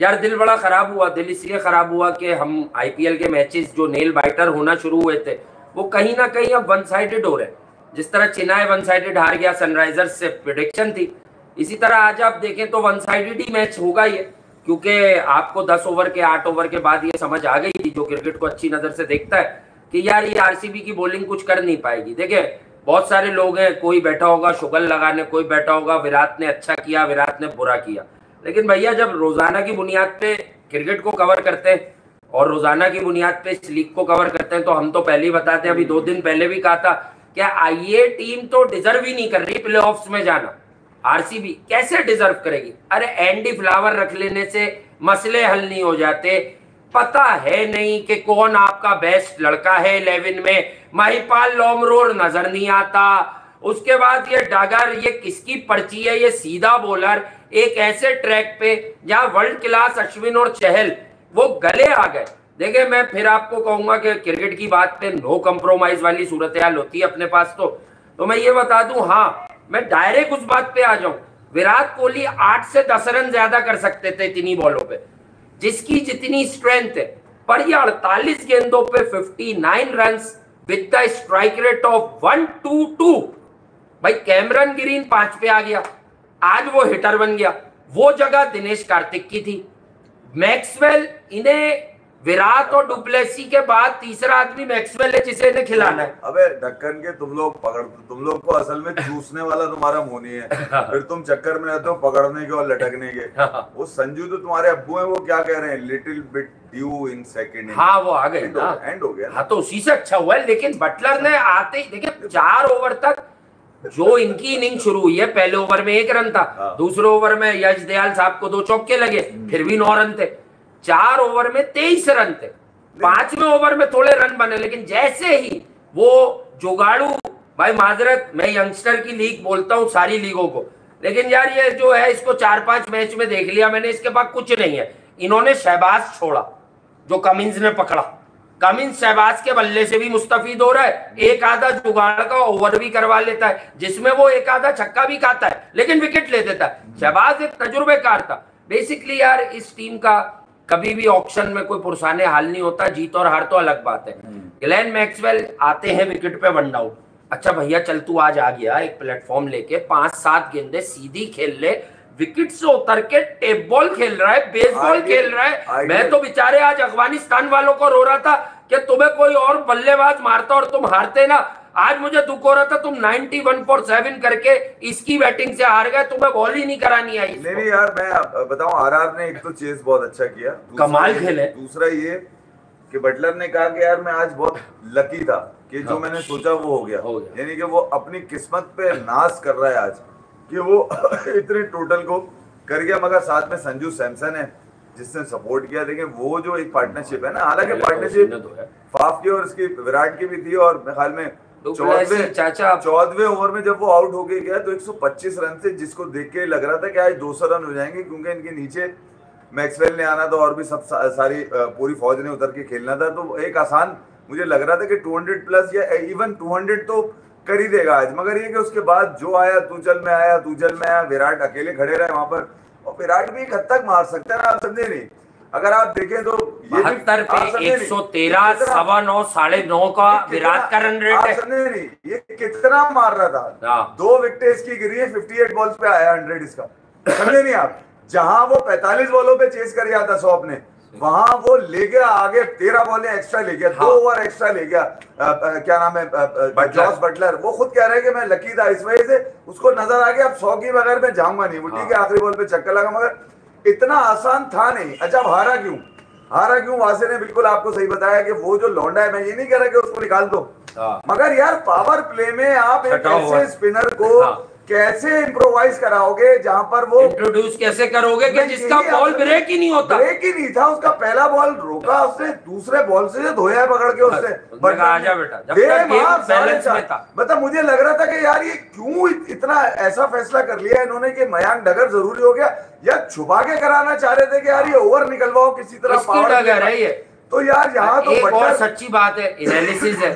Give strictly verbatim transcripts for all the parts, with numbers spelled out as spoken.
यार दिल बड़ा खराब हुआ। दिल इसलिए खराब हुआ कि हम आईपीएल के मैचेस जो नेल बाइटर होना शुरू हुए थे वो कहीं ना कहीं अब वन साइडेड हो रहे हैं। जिस तरह चेन्नई वन साइडेड हार गया सनराइजर्स से, प्रेडिक्शन थी, इसी तरह आज आप देखें तो वन साइडेड ही मैच होगा ये, क्योंकि आपको दस ओवर के आठ ओवर के बाद ये समझ आ गई थी जो क्रिकेट को अच्छी नजर से देखता है कि यार ये आरसीबी की बॉलिंग कुछ कर नहीं पाएगी। देखिए बहुत सारे लोग हैं, कोई बैठा होगा शुगल लगाने, कोई बैठा होगा विराट ने अच्छा किया, विराट ने बुरा किया, लेकिन भैया जब रोजाना की बुनियाद पे क्रिकेट को कवर करते हैं और रोजाना की बुनियाद पे इस लीग को कवर करते हैं तो हम तो पहले ही बताते हैं, अभी दो दिन पहले भी कहा था क्या ये टीम तो डिजर्व ही नहीं कर रही प्लेऑफ्स में जाना। आरसीबी कैसे डिजर्व करेगी? अरे एंडी फ्लावर रख लेने से मसले हल नहीं हो जाते। पता है नहीं कि कौन आपका बेस्ट लड़का है इलेवन में, महिपाल लोमरोड नजर नहीं आता। उसके बाद ये डागर, ये किसकी पर्ची है? ये सीधा बॉलर एक ऐसे ट्रैक पे जहां वर्ल्ड क्लास अश्विन और चहल वो गले आ गए। देखिए मैं फिर आपको कहूंगा कि क्रिकेट की बात पे नो कंप्रोमाइज वाली सूरत हाल होती है अपने पास। तो तो मैं ये बता दूं, हाँ मैं डायरेक्ट उस बात पे आ जाऊं, विराट कोहली आठ से दस रन ज्यादा कर सकते थे इतनी बॉलों पे, जिसकी जितनी स्ट्रेंथ है, पर ये अड़तालीस गेंदों पे उनसठ run with the strike rate of one two two. भाई कैमरन ग्रीन पांच पे आ गया, आज वो हिटर बन गया, वो जगह दिनेश कार्तिक की थी। मैक्सवेल, इन्हें विराट और डुप्लेसी के बाद तीसरा आदमी मैक्सवेल है जिसे इन्हें खिलाना है। अबे ढक्कन के तुम लोग पकड़, तुम लोग को असल में चूसने वाला तुम्हारा मुंह नहीं है, फिर तुम चक्कर में रहते हो पकड़ने के और लटकने के। वो संजू तो तुम्हारे अब्बू हैं, वो क्या कह रहे हैं, little bit dew in second. हाँ वो आ गए ना, एंड हो गया। हाँ तो उसी से अच्छा हुआ है। लेकिन बटलर ने आते ही देखिए चार ओवर तक जो इनकी इनिंग शुरू हुई है, पहले ओवर में एक रन था, दूसरे ओवर में यश दयाल साहब को दो चौके लगे, फिर भी नौ रन थे, चार ओवर में तेईस रन थे, पांचवें ओवर में थोड़े रन बने। लेकिन जैसे ही वो जुगाड़ू, भाई माजरत मैं यंगस्टर की लीग बोलता हूं सारी लीगों को, लेकिन यार ये जो है इसको चार पांच मैच में देख लिया मैंने, इसके बाद कुछ नहीं है। इन्होंने शहबाज छोड़ा जो कमिंस ने पकड़ा, कमिंस शहबाज के बल्ले से भी मुस्तफीद हो रहा है, एक आधा जुगाड़ का ओवर भी करवा लेता है जिसमें वो एक आधा छक्का भी खाता है लेकिन विकेट ले देता है। शहबाज एक तजुर्बेकार था। बेसिकली यार इस टीम का कभी भी ऑक्शन में कोई पुरसाने हाल नहीं होता, जीत और हार तो अलग बात है। ग्लेन मैक्सवेल आते हैं विकेट पे वन डाउन, अच्छा भैया चल तू आज आ गया एक प्लेटफॉर्म लेके, पांच सात गेंदे सीधी खेल ले, विकेट से उतर के टेप बॉल खेल रहा है, बेसबॉल खेल रहा है। मैं तो बेचारे आज अफगानिस्तान वालों को रो रहा था कि तुम्हें कोई और बल्लेबाज मारता और तुम हारते ना। आज मुझे दुख हो रहा था तुम नाइंटी वन फॉर सेवन करके इसकी बैटिंग से हार गए, तुम्हें बॉल ही नहीं करानी आई। नहीं नहीं यार मैं बताऊं, आरआर ने एक तो चेस बहुत अच्छा किया, कमाल खेले। दूसरा ये कि बटलर ने कहा कि यार मैं आज बहुत लकी था कि जो मैंने सोचा वो हो गया, यानी कि वो अपनी किस्मत पे नाज कर रहा है आज कि वो इतने टोटल को कर गया। मगर साथ में संजू सैमसन है जिसने सपोर्ट किया। देखिए वो जो एक पार्टनरशिप है ना, हालांकि पार्टनरशिप फाफ की और इसकी विराट की भी थी, और मेरे ख्याल में चौदहवें चाचा चौदहवें ओवर में जब वो आउट हो गया तो एक सौ पच्चीस रन से, जिसको देख के लग रहा था कि आज दो सौ रन हो जाएंगे, क्योंकि इनके नीचे मैक्सवेल ने आना था और भी सब सारी पूरी फौज ने उतर के खेलना था। तो एक आसान मुझे लग रहा था कि दो सौ प्लस या इवन दो सौ तो कर ही देगा आज। मगर ये कि उसके बाद जो आया तू चल में आया तू चल में आया, विराट अकेले खड़े रहे वहां पर, और विराट भी एक हद तक मार सकता है ना, आप समझे नहीं। अगर आप देखें तो बहत्तर पे एक सौ तेरह सवा नौ साढ़े नौ का विराट का रन रेट है। समझे नहीं ये कितना मार रहा था, दो विकेट इसकी गिरी है, अट्ठावन बॉल्स पे आया हंड्रेड इसका, समझे नहीं आप। जहां वो पैंतालीस बॉलों पे चेस कर गया था सौ अपने, वहां वो ले गया आगे तेरह बॉलें एक्स्ट्रा ले गया, हाँ। दो ओवर एक्स्ट्रा ले गया। आ, आ, क्या नाम है, जॉस बटलर, वो खुद कह रहा है कि मैं लकी था, इस वजह से उसको नजर आ गया अब सौ की बगैर मैं जाऊंगा नहीं। वो ठीक है आखिरी बॉल पे चक्कर लगा, मगर इतना आसान था नहीं। अच्छा हारा क्यों, हारा क्यों? वासे ने बिल्कुल आपको सही बताया कि वो जो लौंडा है, मैं ये नहीं कह रहा कि उसको निकाल दो, मगर यार पावर प्ले में आप एक ऐसे स्पिनर को कैसे इम्प्रोवाइज कराओगे जहां पर वो इंट्रोड्यूस कैसे करोगे कि जिसका बॉल ब्रेक ही नहीं होता। ब्रेक ही नहीं था, उसका पहला बॉल रोका उसने, दूसरे बॉल से धोया है पकड़ के उसने, आजा बेटा जब तक गेम बैलेंस में था। मतलब मुझे लग रहा था कि यार ये क्यों इतना ऐसा फैसला कर लिया इन्होंने कि मयांक डगर जरूरी हो गया, या छुपा के कराना चाह रहे थे कि यार ये ओवर निकलवाओ किसी तरह पावर डगर है ये। तो यार यहाँ तो एक और सच्ची बात है, एनालिसिस है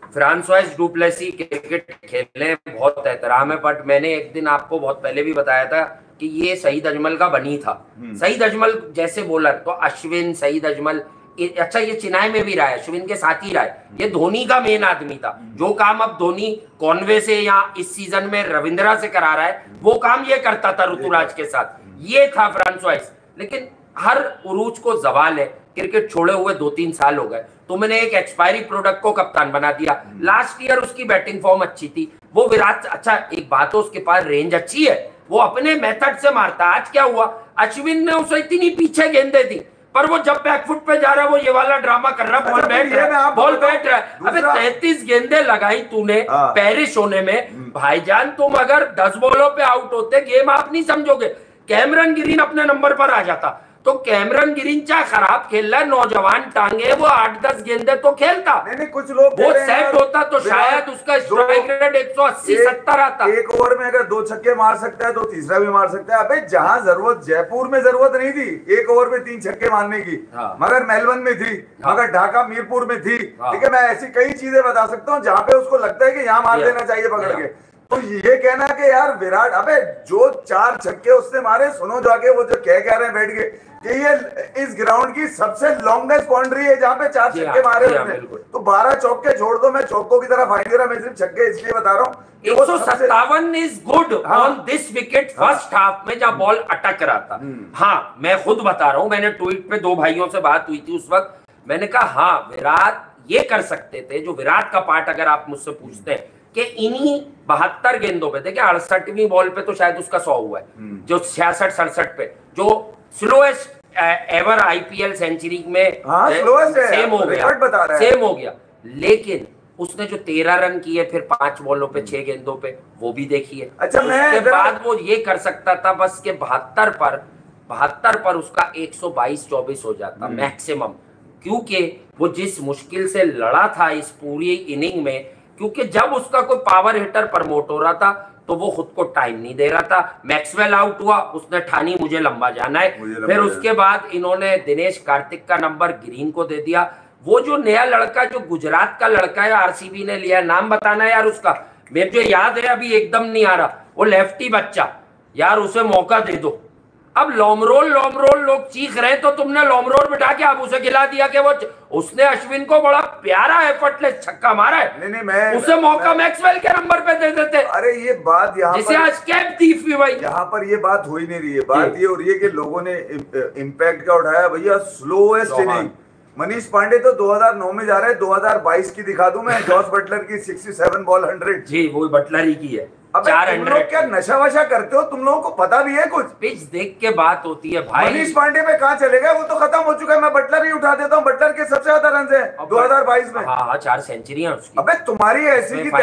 फ्रांसोइज डुप्लेसी क्रिकेट खेलने बहुत एहतराम है, बट मैंने एक दिन आपको बहुत पहले भी बताया था कि ये सईद अजमल का बनी था। सईद अजमल जैसे बॉलर तो अश्विन, सईद अजमल, अच्छा ये चेन्नई में भी रहा है, अश्विन के साथ ही रहा है, ये धोनी का मेन आदमी था। जो काम अब धोनी कॉन्वे से या इस सीजन में रविंद्रा से करा रहा है वो काम ये करता था ऋतुराज के साथ, ये था फ्रांसोइज। लेकिन हर उरूज को जवाल है, क्रिकेट छोड़े हुए दो तीन साल हो गए, तो मैंने एक एक्सपायरी प्रोडक्ट को कप्तान बना दिया। लास्ट ईयर उसकी बैटिंग फॉर्म अच्छी थी, वो विराट, अच्छा एक बात है उसके पास रेंज अच्छी है, वो अपने मेथड से मारता। आज क्या हुआ, अश्विन ने उसे इतनी पीछे गेंदे दी, पर वो जब बैकफुट पे जा रहा है वो ये वाला ड्रामा कर रहा है, बॉल बैठ रहा है, बॉल बैठ रहा है। अबे तैंतीस गेंदे लगाई तूने पेरिस होने में, भाईजान तुम अगर दस बॉलों पे आउट होते गेम आप नहीं समझोगे। कैमरन ग्रीन अपने नंबर पर आ जाता, तो कैमरन ग्रीन चाहे खराब खेल रहा है, नौजवान टांगे, वो आठ दस गेंदे तो खेलता। नहीं नहीं कुछ लोग वो सेट होता तो शायद उसका स्ट्राइक रेट एक सौ अस्सी सत्तर आता। एक ओवर में अगर दो छक्के मार सकता है तो तीसरा भी मार सकता है। अबे जहां जरूरत, जयपुर में जरूरत नहीं थी एक ओवर में तीन छक्के मारने की, हाँ। मगर मेलबर्न में थी, हाँ। मगर ढाका मीरपुर में थी, हाँ। ठीक है। मैं ऐसी कई चीजें बता सकता हूँ जहां पे उसको लगता है कि यहाँ मार देना चाहिए पकड़ के। तो ये कहना कि यार विराट, अबे जो चार छक्के उसने मारे, सुनो जाके वो जो कह कह रहे हैं बैठ के कि ये इस ग्राउंड की सबसे लॉन्गेस्ट बाउंड्री है जहां पे चार छक्के मारे उसने। तो बारह चौके छोड़ दो, मैं चौकों की तरफ फाइंड दे रहा, मैं सिर्फ छक्के इसलिए बता रहा हूँ। एक सौ सत्तावन is good on this wicket first half में जब बॉल अटक रहा था। हाँ मैं खुद बता रहा हूँ, मैंने ट्वीट पे दो भाइयों से बात हुई थी उस वक्त, मैंने कहा हाँ विराट ये कर सकते थे। जो विराट का पार्ट अगर आप मुझसे पूछते हैं कि इन्हीं बहत्तर गेंदों पे, देखिए अड़सठवीं बॉल पे तो शायद उसका सौ हुआ है, जो छियासठ सड़सठ पे जो स्लोएस्ट एवर आईपीएल सेंचुरी में हाँ, सेम हो गया, सेम हो गया। लेकिन उसने जो तेरह रन किए फिर पांच बॉलों पे छह गेंदों पे, वो भी देखिए। अच्छा, उसके बाद वो ये कर सकता था बस के बहत्तर पर बहत्तर पर उसका एक सौ बाईस चौबीस हो जाता मैक्सिमम, क्योंकि वो जिस मुश्किल से लड़ा था इस पूरी इनिंग में, क्योंकि जब उसका कोई पावर हिटर प्रमोट हो रहा था तो वो खुद को टाइम नहीं दे रहा था। मैक्सवेल आउट हुआ, उसने ठानी मुझे लंबा जाना है, फिर उसके बाद इन्होंने दिनेश कार्तिक का नंबर ग्रीन को दे दिया। वो जो नया लड़का जो गुजरात का लड़का है आरसीबी ने लिया, नाम बताना यार उसका, मेरे जो याद है अभी एकदम नहीं आ रहा, वो लेफ्टी बच्चा यार, उसे मौका दे दो। अब लोमरोल लोमरोल लोग चीख रहे तो तुमने लोमरोल बिठा के अब उसे गिला दिया कि वो उसने अश्विन को बड़ा प्यारा एफर्टलेस छक्का मारा है। नहीं नहीं मैं उसे मौका मैक्सवेल के नंबर पे दे देते। अरे ये बात यहाँ जिसे आज कैप थी भाई, यहाँ पर ये बात हो ही नहीं रही है। बात ये हो रही है कि लोगों ने इम्पैक्ट का उठाया भैया, स्लोएस्ट इनिंग। मनीष पांडे तो दो हज़ार नौ में जा रहे हैं, दो हज़ार बाईस की दिखा दूं मैं, जॉस बटलर की सड़सठ बॉल हंड्रेड। जी वो बटलर ही की है। अब तुम लोग क्या नशा वशा करते हो? तुम लोगों को पता भी है कुछ? पिच देख के बात होती है भाई। मनीष पांडे में कहाँ चले गए? वो तो खत्म हो चुका है। मैं बटलर ही उठा देता हूँ, बटलर के सबसे ज्यादा रन है दो हज़ार बाईस में। हाँ चार सेंचुरियां उसकी। अबे तुम्हारी ऐसी की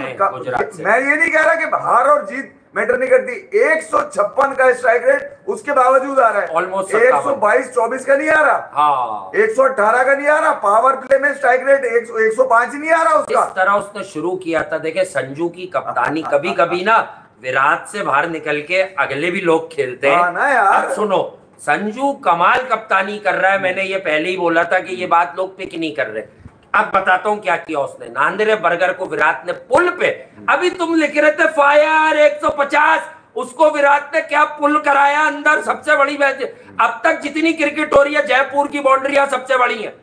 तैसी, मैं ये नहीं कह रहा कि हार और जीत मैटर नहीं करती। एक सौ छप्पन का स्ट्राइक रेट उसके बावजूद आ रहा है, ऑलमोस्ट एक सौ बाईस चौबीस का नहीं आ रहा, हाँ एक सौ अठारह का नहीं आ रहा, पावर प्ले में स्ट्राइक रेट एक सौ पाँच नहीं आ रहा उसका। इस तरह उसने शुरू किया था। देखे संजू की कप्तानी, कभी कभी ना विराट से बाहर निकल के अगले भी लोग खेलते हैं ना यार। अब सुनो, संजू कमाल कप्तानी कर रहा है, मैंने ये पहले ही बोला था कि ये बात लोग पिक नहीं कर रहे। अब बताता हूं क्या किया उसने। नांदेरे बर्गर को विराट ने पुल पे, अभी तुम लिख रहे थे फायर एक सौ पचास, उसको विराट ने क्या पुल कराया अंदर। सबसे बड़ी मैच अब तक जितनी क्रिकेट हो रही है, जयपुर की बाउंड्रियां सबसे बड़ी है।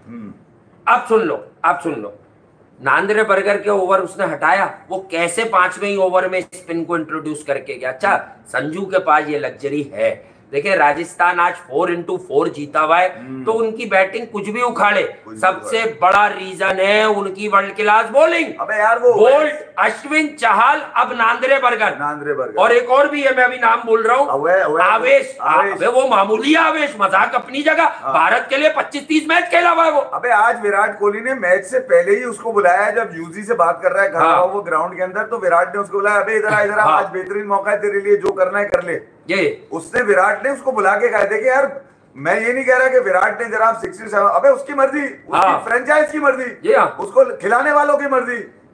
अब सुन लो, अब सुन लो, नांदेरे बर्गर के ओवर उसने हटाया, वो कैसे पांचवें ही ओवर में स्पिन को इंट्रोड्यूस करके गया। अच्छा संजू के पास ये लग्जरी है। देखिए राजस्थान आज फोर इंटू फोर जीता हुआ है, तो उनकी बैटिंग कुछ भी उखाड़े, सबसे बड़ा रीजन है उनकी वर्ल्ड क्लास बॉलिंग। अबे यार वो बोल्ट, अश्विन, चहल, अब नांदेरे बर्गर, नांदेरे बर्गर और एक और भी है, मैं अभी नाम बोल रहा हूँ, आवेश। अबे वो मामूली आवेश, मजाक अपनी जगह, भारत के लिए पच्चीस तीस मैच खेला हुआ है वो। अबे आज विराट कोहली ने मैच से पहले ही उसको बुलाया, जब यूजी से बात कर रहा है हाँ। वो ग्राउंड के अंदर, तो विराट ने उसको बुलाया, अबे इधर आ, इधर आ, आज बेहतरीन मौका है तेरे लिए, जो करना है कर ले। ये उसने विराट ने उसको बुला के कहा थे कि यार मैं ये नहीं कह रहा कि विराट ने जरा सिक्सटी सेवन, अबे उसकी मर्जी, उसकी फ्रेंचाइज की मर्जी, उसको खिलाने वालों की मर्जी,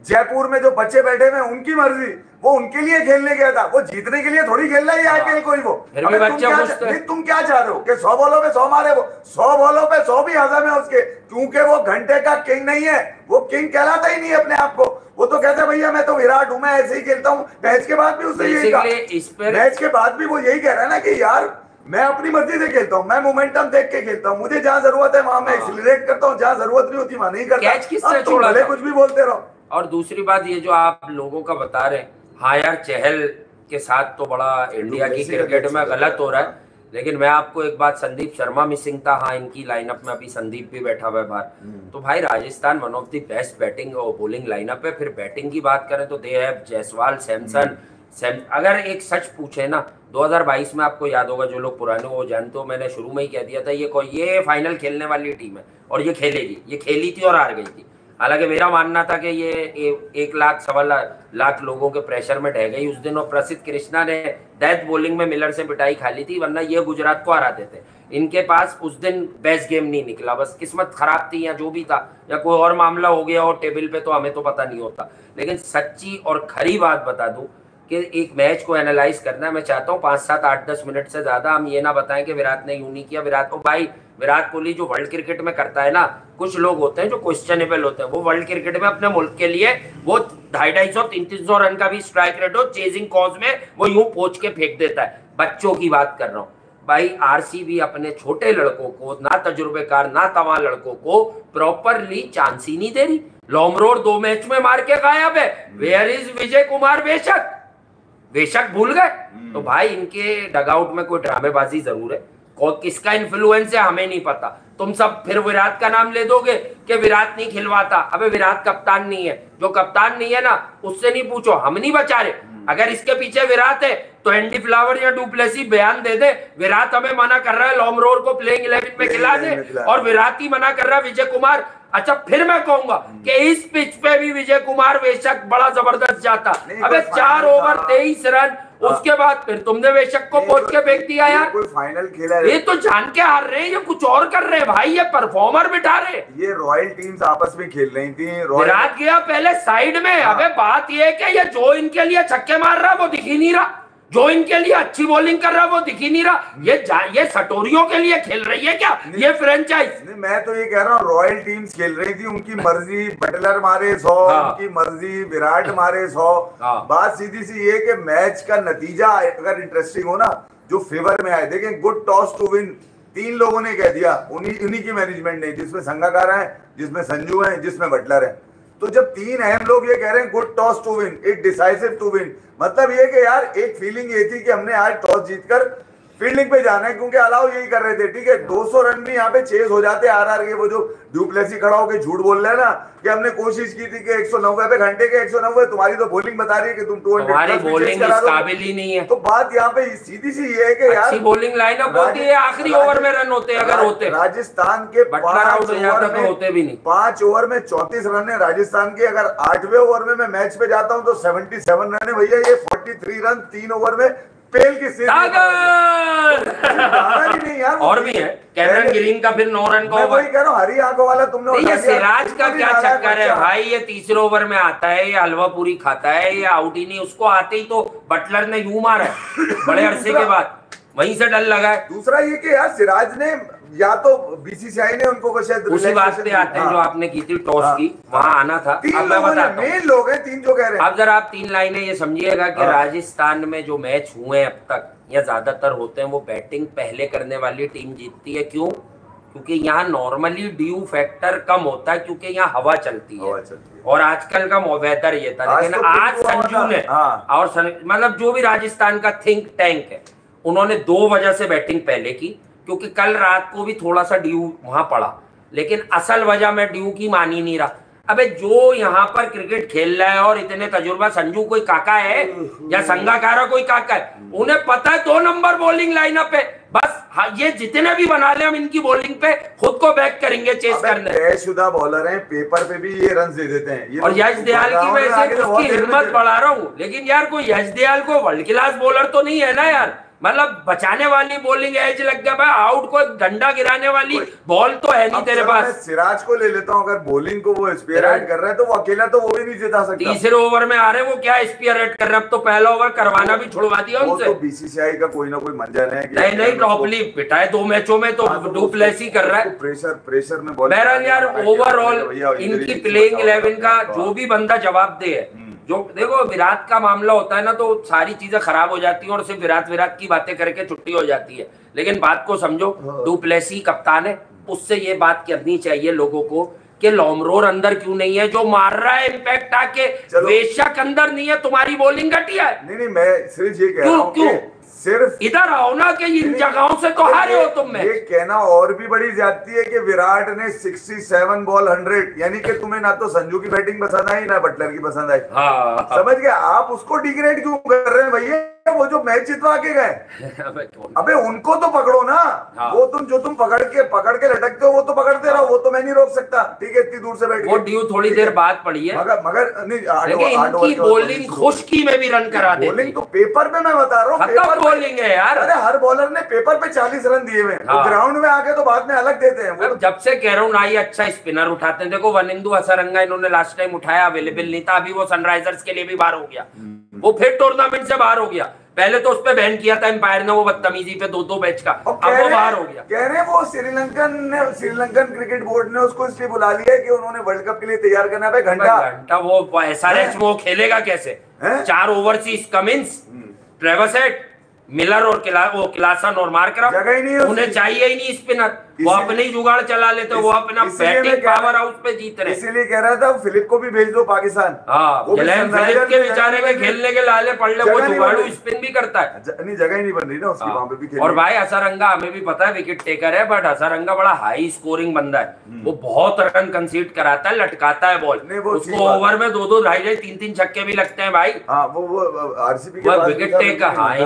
जयपुर में जो बच्चे बैठे हुए उनकी मर्जी, वो उनके लिए खेलने गया था, वो जीतने के लिए थोड़ी खेल रहा है आईपीएल कोई। वो अबे तुम क्या तुम क्या चाह रहे हो कि सौ बॉलों पे सौ मारे, वो सौ बॉलों पे सौ भी हजम है उसके, क्योंकि वो घंटे का किंग नहीं है, वो किंग कहलाता ही नहीं अपने आप को। वो तो कहते भैया मैं तो विराट हूं, मैं ऐसे ही खेलता हूं। मैच के बाद भी उसने यही कहा, मैच के बाद भी वो यही कह रहा है ना कि यार मैं अपनी मर्जी से खेलता हूं, मैं मोमेंटम देख के खेलता हूं, मुझे जहां जरूरत है वहां मैं एक्सीलरेट करता हूं, जहां जरूरत नहीं होती वहां नहीं करता। कैच किससे छोड़ा था? कुछ भी बोलते रहो। और दूसरी बात ये जो आप लोगों का बता रहे हैं, हाँ यार चहल के साथ तो बड़ा इंडिया की क्रिकेट में गलत हो रहा है, लेकिन मैं आपको एक बात, संदीप शर्मा मिसिंग था, हाँ इनकी लाइनअप में अभी संदीप भी बैठा हुआ है बाहर, तो भाई Rajasthan one of the best batting और बॉलिंग लाइनअप है। फिर बैटिंग की बात करें तो they have Jaiswal, Samson, Sam अगर एक सच पूछे ना दो हज़ार बाईस में आपको याद होगा, जो लोग पुराने वो जानते हो, मैंने शुरू में ही कह दिया था ये कोई ये फाइनल खेलने वाली टीम है और ये खेलेगी, ये खेली थी और हार गई थी। हालांकि मेरा मानना था कि ये ए, एक लाख सवा लाख लोगों के प्रेशर में ढह गई उस दिन, और प्रसिद्ध कृष्णा ने डेथ बॉलिंग में मिलर से पिटाई खा ली थी, वरना ये गुजरात को हरा देते। इनके पास उस दिन बेस्ट गेम नहीं निकला, बस किस्मत खराब थी या जो भी था, या कोई और मामला हो गया और टेबल पे तो हमें तो पता नहीं होता। लेकिन सच्ची और खरी बात बता दूं कि एक मैच को एनालाइज करना है, मैं चाहता हूँ पाँच सात आठ दस मिनट से ज्यादा हम ये ना बताएं कि विराट ने यूं नहीं किया। विराट को भाई विराट कोहली जो वर्ल्ड क्रिकेट में करता है ना, कुछ लोग होते हैं जो क्वेश्चनेबल होते हैं, वो वर्ल्ड क्रिकेट में अपने मुल्क के लिए वो ढाई ढाई सौ तीन तीन सौ रन का भी स्ट्राइक रेट हो, चेजिंग कॉज में वो यूं पोंछ के फेंक देता है। बच्चों की बात कर रहा हूँ भाई, आरसीबी अपने छोटे लड़कों को, ना तजुर्बेकार ना तवा लड़कों को प्रॉपरली चांस ही नहीं दे रही। लॉमरोड दो मैच में मार के गायब है, वेयर इज विजय कुमार बेशक बेशक भूल गए। तो भाई इनके डगआउट में कोई ड्रामेबाजी जरूर है, और किसका इन्फ्लुएंस है हमें नहीं पता। तुम सब फिर विराट का नाम ले दोगे कि विराट नहीं खिलवाता, अबे विराट कप्तान नहीं है, जो कप्तान नहीं है ना उससे नहीं पूछो, हम नहीं बचा रहे। अगर इसके पीछे विराट है तो एंडी फ्लावर या डुप्लेसी बयान दे दे, विराट हमें मना कर रहा है लॉमरोड को प्लेइंग इलेवन में खिला दे, और विराट ही मना कर रहा है विजय कुमार। अच्छा फिर मैं कहूंगा कि इस पिच पे भी विजय कुमार बेशक बड़ा जबरदस्त जाता, अबे चार ओवर तेईस रन, उसके बाद फिर तुमने बेशक को पहुंच के फेंक दिया यार। कोई फाइनल खेला है, ये तो जान के हार रहे हैं, ये कुछ और कर रहे हैं भाई, ये परफॉर्मर बिठा रहे। ये रॉयल टीम्स आपस में खेल रही थी, विराट गया पहले साइड में। हाँ। अबे बात ये है कि ये जो इनके लिए छक्के मार रहा वो दिख ही नहीं रहा, जो इनके लिए अच्छी बॉलिंग कर रहा वो दिख ही नहीं रहा। ये ये सटोरियों के लिए खेल रही है क्या ये फ्रेंचाइज? मैं तो ये कह रहा हूँ रॉयल टीम्स खेल रही थी, उनकी मर्जी, बटलर मारे सौ, हाँ। उनकी मर्जी, विराट मारे सौ। हाँ। बात सीधी सी ये कि मैच का नतीजा अगर इंटरेस्टिंग हो ना, जो फेवर में आए, देखें गुड टॉस टू विन तीन लोगों ने कह दिया, उन्हीं उन्हीं की मैनेजमेंट ने, जिसमें संगाकारा है, जिसमें संजू है, जिसमें बटलर है। तो जब तीन अहम लोग ये कह रहे हैं good toss to win, it decisive to win, मतलब ये कि यार एक फीलिंग ये थी कि हमने आज टॉस जीतकर फील्डिंग पे जाना है, क्योंकि अलाउ यही कर रहे थे। ठीक है, दो सौ रन भी यहाँ पे चेज हो जाते आर आर के। वो जो डुप्लेसी खड़ा होकर झूठ बोल रहे हैं ना कि हमने कोशिश की थी कि एक सौ नब्बे पे घंटे के एक सौ नब्बे, तुम्हारी तो बॉलिंग बता रही है कि तुम दो सौ बॉलिंग काबिल ही नहीं है। तो बात यहाँ पे सीधी सी ये है कि यार अच्छी बॉलिंग लाइनअप होती है, आखिरी ओवर में रन होते हैं, अगर होते राजस्थान के पांच ओवर में होते भी नहीं, पांच ओवर में चौंतीस रन है राजस्थान के। अगर आठवें ओवर में मैं मैच पे जाता हूँ तो सेवेंटी सेवन रन है भैया, ये फोर्टी थ्री रन तीन ओवर में पेल की सीधी नहीं यार। और भी है कैमरन ग्रीन का फिर नौ रन का ओवर, वही कह रहा हूँ, हरी आंखों वाला तुमने। ये सिराज का क्या चक्कर है भाई, ये तीसरे ओवर में आता है, ये हलवा पूरी खाता है, ये आउट ही नहीं, उसको आते ही तो बटलर ने यूं मारा है बड़े अरसे के बाद, वहीं से डर लगा है। दूसरा ये कि यार सिराज ने या तो बीसीसीआई ने उनको शायद उसी बात पे आते हैं जो आपने की थी टॉस की, वहां आना था। अब मैं बताता हूं, मेन लोग हैं तीन जो कह रहे हैं। अब जरा आप तीन लाइनें ये समझिएगा कि राजस्थान में जो मैच हुए अब तक या ज्यादातर होते हैं वो बैटिंग पहले करने वाली टीम जीतती है। क्यों? क्योंकि यहाँ नॉर्मली ड्यू फैक्टर कम होता है, क्योंकि यहाँ हवा चलती है, चलती है। और आजकल का वेदर ये था, लेकिन आज संजू ने और मतलब जो भी राजस्थान का थिंक टैंक है, उन्होंने दो वजह से बैटिंग पहले की, क्योंकि कल रात को भी थोड़ा सा ड्यू वहां पड़ा, लेकिन असल वजह मैं ड्यू की मान ही नहीं रहा। अबे जो यहाँ पर क्रिकेट खेल रहा है और इतने तजुर्बा, संजू कोई काका है या संगाकारा कोई काका है, उन्हें पता है दो नंबर बॉलिंग लाइनअप है, बस हाँ, ये जितने भी बना ले हम इनकी बॉलिंग पे खुद को बैक करेंगे चेस करने। तयशुदा बॉलर हैं, पेपर पे भी ये रन दे देते हैं। ये और यश दयाल की वजह से उसकी हिम्मत बढ़ा रहा हूँ, लेकिन यार कोई यश दयाल को वर्ल्ड क्लास बॉलर तो नहीं है ना यार, मतलब बचाने वाली बॉलिंग एज लग गया भाई, आउट को डंडा गिराने वाली बॉल तो है नहीं तेरे पास। सिराज को ले लेता हूँ, अगर बॉलिंग को वो स्पीयरहेड कर रहा है तो वो अकेला तो वो भी नहीं जिता सकता। तीसरे ओवर में आ रहे वो क्या स्पीयरहेड कर रहे हैं, अब तो पहला ओवर करवाना भी छुड़वा दिया उनसे। तो बीसीसीआई का कोई ना कोई मंजन है। नहीं नहीं टॉपली पिटाए दो मैचों में तो डुप्लेसी कर रहा है, प्रेशर प्रेशर में। बहरहाल यार ओवरऑल इनकी प्लेइंग इलेवन का जो भी बंदा जवाब दे है, जो देखो विराट का मामला होता है ना तो सारी चीजें खराब हो जाती हैं और सिर्फ विराट विराट की बातें करके छुट्टी हो जाती है। लेकिन बात को समझो, डुप्लेसी कप्तान है, उससे ये बात करनी चाहिए लोगों को कि लॉमरोर अंदर क्यों नहीं है जो मार रहा है इम्पैक्ट आके, बेशक अंदर नहीं है, तुम्हारी बॉलिंग घटिया है। नहीं नहीं मैं सिर्फ ये कह रहा हूं क्यों सिर्फ इधर आओ ना कि इन जगहों से तो हारे हो तुम। में ये कहना और भी बड़ी ज्यादती है कि विराट ने सड़सठ बॉल हंड्रेड, यानी कि तुम्हें ना तो संजू की बैटिंग पसंद आई ना बटलर की पसंद आई। हाँ। समझ गए आप उसको डिग्रेड क्यों कर रहे हैं भैया? वो जो मैच जितवा के गए अबे उनको तो पकड़ो ना। हाँ। वो तुम जो तुम पकड़ के पकड़ के लटकते हो वो तो पकड़ते रहो, वो तो मैं नहीं रोक सकता। ठीक है इतनी दूर से बैठ वो ड्यू थोड़ी देर बाद पड़ी है, मगर मगर नहीं इनकी बॉलिंग खुशकी में भी रन करा दे। बॉलिंग तो पेपर पे मैं बता रहा हूँ बॉलिंग है यार। अरे हर बॉलर ने पेपर पे चालीस रन दिए हुए, ग्राउंड में आके तो बाद में अलग देते हैं। जब से कह रहा हूँ ना ये अच्छा स्पिनर उठाते हैं, देखो वनिंदु हसरंगा इन्होंने लास्ट टाइम उठाया, अवेलेबल नहीं था, अभी वो सनराइजर्स के लिए भी बाहर हो गया, वो फिर टूर्नामेंट से बाहर हो गया। पहले तो उस पे बैन किया था एम्पायर ने वो बदतमीजी पे दो दो मैच का, अब वो बाहर हो गया। कह रहे वो श्रीलंकन ने श्रीलंकन क्रिकेट बोर्ड ने उसको इसलिए बुला लिया कि उन्होंने वर्ल्ड कप के लिए तैयार करना है घंटा घंटा वो एसआरएच में वो खेलेगा कैसे? चार overseas Cummins, Travis Head, Miller और किला, वो क्लासन और मार्करम, उन्हें चाहिए ही नहीं स्पिनर, वो अपने ही जुगाड़ चला लेते, वो अपना बैटिंग पावर हाउस पे जीत रहे। इसीलिए कह रहा था फिलिप को भी भेज दो पाकिस्तान। हाँ फिलिप के बेचारे के खेलने के लाले पड़ ले, वो जुगाड़ू स्पिन भी करता है, नहीं जगह ही नहीं बन रही ना उसकी वहां पे भी। और भाई हसरंगा हमें भी पता है विकेट टेकर है, बट हसरंगा बड़ा हाई स्कोरिंग बंदा है, वो बहुत रन कंसीड कराता है, लटकाता है बॉल, उसको ओवर में दो दो ढाई ढाई तीन तीन छक्के भी लगते हैं भाई। हाँ वो वो आरसीबी के विकेट टेकर हाँ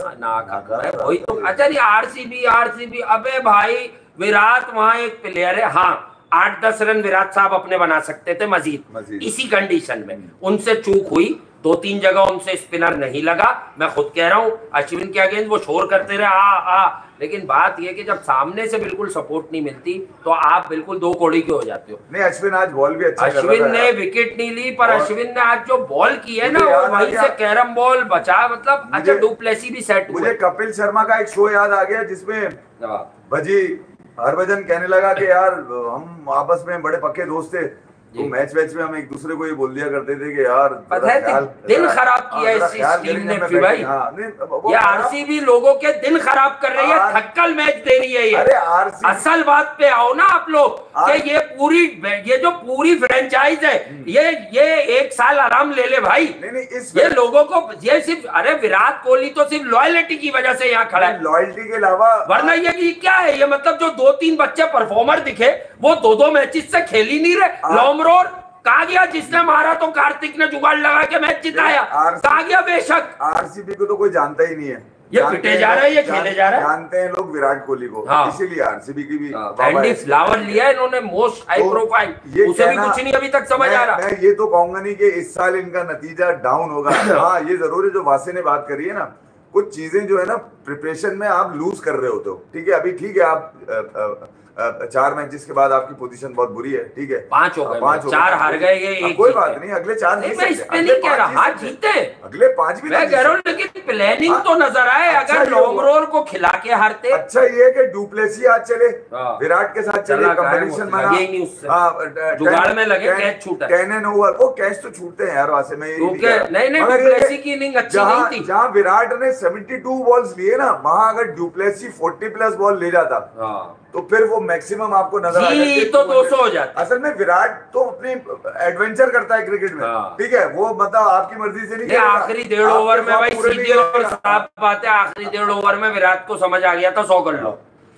ना वही तो। अच्छा नहीं आरसीबी आरसीबी अबे भाई विराट वहां एक प्लेयर है, हाँ आठ दस रन विराट साहब अपने बना सकते थे मजीद इसी कंडीशन में, उनसे चूक हुई, दो तीन जगह उनसे स्पिनर नहीं लगा। मैं खुद कह रहा हूं अश्विन के अगेंस्ट वो शोर करते रहे आ आ, लेकिन बात यह कि जब सामने से बिल्कुल सपोर्ट नहीं मिलती तो आप बिल्कुल दो कोड़ी के हो जाते हो। नहीं अश्विन आज बॉल भी अच्छा अश्विन ने विकेट नहीं ली, पर अश्विन ने आज जो बॉल की है ना वो वहीं से कैरम बॉल बचा, मतलब अच्छा डुप्लेसी भी सेट हुआ। मुझे कपिल शर्मा का एक शो याद आ गया जिसमें भजी हरभजन कहने लगा कि यार हम आपस में बड़े पक्के दोस्त थे, तो मैच मैच में हम एक दूसरे को ये बोल दिया करते थे कि यार दिन खराब किया इस टीम ने फिर भाई। ये आरसीबी लोगों के दिन खराब कर रही है, थक्कल मैच दे रही है ये। असल बात पे आओ ना आप लोग कि ये पूरी ये जो पूरी फ्रेंचाइज है ये ये एक साल आराम ले ले भाई। नहीं नहीं इस ये लोगों को ये सिर्फ अरे विराट कोहली तो सिर्फ लॉयल्टी की वजह से यहाँ खड़ा है, लॉयल्टी के अलावा वरना ये क्या है ये मतलब जो दो तीन बच्चे परफॉर्मर दिखे वो दो दो मैचेस से खेल ही नहीं रहे। लॉमरोर कहा गया जिसने मारा तो कार्तिक ने जुगाड़ लगा के मैच जिताया, कहा गया बेशक। आरसीबी को तो कोई जानता ही नहीं है, ये पिटे जा रहा है ये खेले जा रहा है, जानते हैं लोग विराट कोहली को, इसीलिए आरसीबी की भी एंडी फ्लावर लिया इन्होंने मोस्ट हाई प्रोफाइल, उसे भी कुछ नहीं अभी तक समझ आ रहा। मैं ये तो कहूंगा नहीं कि इस साल इनका नतीजा डाउन होगा। हाँ ये जरूर है जो वासे ने बात करी है ना, कुछ चीजें जो है ना प्रिपरेशन में आप लूज कर रहे होते हो। ठीक है अभी ठीक है आप चार मैचेस के बाद आपकी पोजीशन बहुत बुरी है, ठीक है पांच हो गए, पांच चार हार गए, ये एक कोई बात नहीं, अगले चार नहीं, मैं इस पे नहीं कह रहा हार जीते, अगले पांच भी मैं कह रहा हूँ, लेकिन प्लानिंग तो नजर आए। अगर लॉमरोर को खिला के हारते, अच्छा ये कि डुप्लेसी आज चले विराट के साथ चले, कंपटीशन बना, जुगाड़ में लगे, कैच छूटा, टेन एंड ओवर, वो कैच तो छूटते हैं यार वैसे में। नहीं नहीं डुप्लेसी की इनिंग अच्छी नहीं थी, जहाँ विराट ने सेवेंटी टू बॉल्स लिए ना, वहां अगर डुप्लेसी फोर्टी प्लस बॉल ले जाता तो फिर वो मैक्सिमम आपको नजर आ जाती तो दो सौ हो जाता। असल में विराट तो अपनी एडवेंचर करता है क्रिकेट में, ठीक है वो मतलब आपकी मर्जी से नहीं, आखिरी डेढ़ ओवर में भाई सीधी और साफ बात है, आखिरी डेढ़ ओवर में विराट को समझ आ गया था सौ कर लो,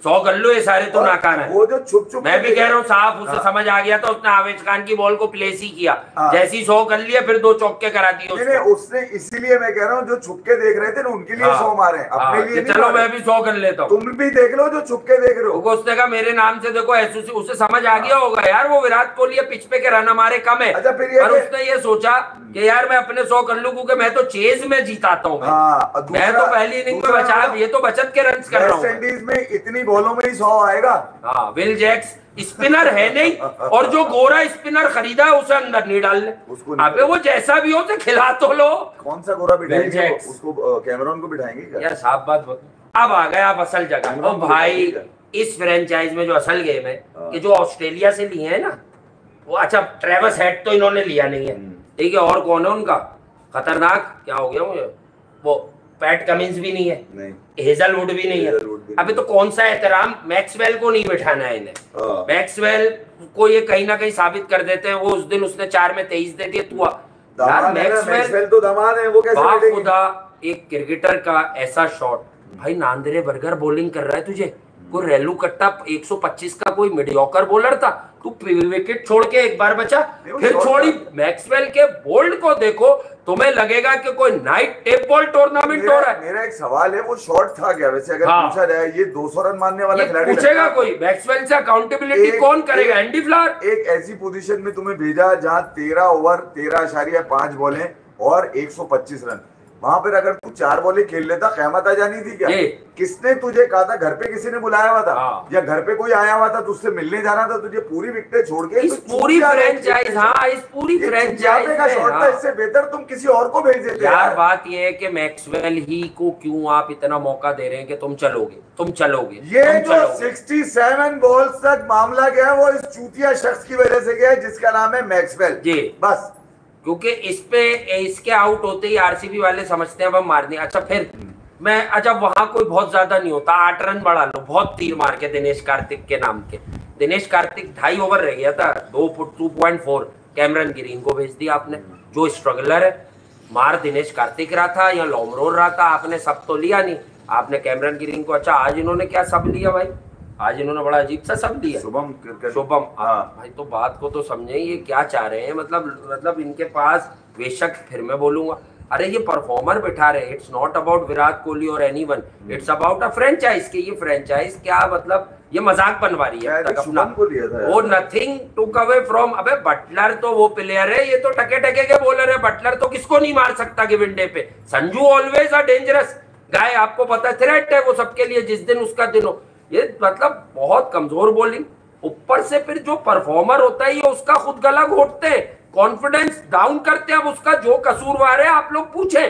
सौ कर लो, ये सारे तो नाकाम है। वो जो छुप छुप मैं भी कह रहा हूँ साहब, उसे हाँ। समझ आ गया था, उसने आवेश खान की बॉल को प्लेस ही किया, हाँ। जैसी सौ कर लिया फिर दो चौके करा दिए उसने, उसने इसीलिए मैं कह रहा हूँ जो छुपके देख रहे थे ना उनके लिए हाँ। सौ मारे, अपने हाँ। लिए चलो मैं भी सौ कर लेता हूँ, तुम भी देख लो जो छुपके देख रहे हो। उसने कहा मेरे नाम से देखो एसोसी, उसे समझ आ गया होगा यार वो विराट कोहली पिच पे के रन हमारे कम है, और उसने ये सोचा कि यार मैं अपने सौ कर लूं क्योंकि मैं तो चेज में जीताता हूँ, मैं तो पहली इनिंग में बचा, ये तो बचत के रन कर रहा हूँ। वेस्ट इंडीज में इतनी बॉलों में ही सौ आएगा। हाँ, विल जैक्स स्पिनर है नहीं, और जो गोरा स्पिनर खरीदा है उसे अंदर नहीं डालने, अबे वो जैसा भी हो तो खिला तो लो। कौन सा गोरा बिठाएंगे उसको, कैमरॉन को बिठाएंगे क्या? यार साफ बात बता, अब आ गए आप असल जगह। और भाई इस फ्रेंचाइज में जो असल गेम है कि जो ऑस्ट्रेलिया से लिए है ना वो, अच्छा ट्रेविस हेड तो इन्होंने लिया नहीं है, ठीक है, और कौन है उनका खतरनाक, क्या हो गया मुझे, वो पैट कमिंस भी नहीं है, नहीं हेजलवुड भी नहीं है, अभी तो कौन सा एहतराम, मैक्सवेल को नहीं बिठाना है इन्हें, मैक्सवेल को ये कहीं ना कहीं साबित कर देते हैं। वो उस दिन उसने चार में तेईस दे दिए, तू यार मैक्सवेल तो दमाद है, वो कैसे बैठेगी? खुदा एक क्रिकेटर का ऐसा शॉट, भाई नांदरे बर्गर बॉलिंग कर रहा है तुझे, कोई रेलू कट्टा एक सौ पच्चीस का कोई मीडियोकर बॉलर था, तू विकेट छोड़ के एक बार बचा फिर छोड़ी। मैक्सवेल के बोल्ड को देखो, तुम्हें लगेगा कि कोई नाइट टेप बॉल टूर्नामेंट हो रहा है। मेरा एक सवाल है, वो शॉट था क्या वैसे? अगर हाँ। पूछा जाए ये दो सौ रन मारने वाला खिलाड़ी पूछेगा कोई, मैक्सवेल से अकाउंटेबिलिटी कौन करेगा? एंडी फ्लावर एक ऐसी पोजीशन में तुम्हें भेजा जहां तेरह ओवर तेरह आशारिया पांच बॉलें और एक सौ पच्चीस रन, वहां पर अगर तू चार बॉलें खेल लेता क़यामत आ जानी थी क्या? किसने तुझे कहा था? घर पे किसी ने बुलाया हुआ था हाँ। या घर पे कोई आया हुआ था तुझसे मिलने जाना था तुझे? पूरी विकेटें छोड़ के इस पूरी फ्रेंचाइज हाँ इस पूरी फ्रेंचाइज का शॉट था, इससे बेहतर तुम किसी और को भेज देते। यार बात ये है कि मैक्सवेल ही को क्यों आप इतना मौका दे रहे हैं कि तुम चलोगे तुम चलोगे ये जो सड़सठ बॉल्स तक मामला गया वो इस चूतिया शख्स की वजह से गया जिसका नाम है मैक्सवेल जी, बस क्योंकि इस पे इसके आउट होते ही आरसीबी वाले समझते हैं अब मार दिया। अच्छा फिर मैं अच्छा वहां कोई बहुत ज्यादा नहीं होता, आठ रन बढ़ा लो, बहुत तीर मार के दिनेश कार्तिक के नाम के, दिनेश कार्तिक ढाई ओवर रह गया था, दो foot to point four Cameron Green को भेज दिया आपने, जो स्ट्रगलर है। मार दिनेश कार्तिक रहा था या लॉमरोर रहा था, आपने सब तो लिया नहीं, आपने कैमरन ग्रीन को। अच्छा आज इन्होंने क्या सब लिया भाई? आज इन्होंने बड़ा अजीब सा सब दिया, शुभम शुभम हाँ भाई, तो बात को तो समझे ये क्या चाह रहे हैं, मतलब मतलब इनके पास बेशक फिर मैं बोलूंगा, अरे ये परफॉर्मर बिठा रहे, it's not about Virat Kohli और anyone, it's about a franchise के ये फ्रेंचाइज क्या मतलब ये मजाक बनवा रही है तक अपना, वो नथिंग टुक अवे फ्रॉम। अबे बटलर तो वो प्लेयर है, ये तो टके टके के बॉलर है, बटलर तो किसको नहीं मार सकता गिवन डे पे। Sanju always a dangerous guy, आपको पता है थ्रेट है वो सबके लिए जिस दिन उसका दिन हो। ये मतलब बहुत कमजोर बॉलिंग, ऊपर से फिर जो परफॉर्मर होता है ये उसका खुद गला घोटते हैं, कॉन्फिडेंस डाउन करते हैं। अब उसका जो कसूरवार है आप लोग पूछे,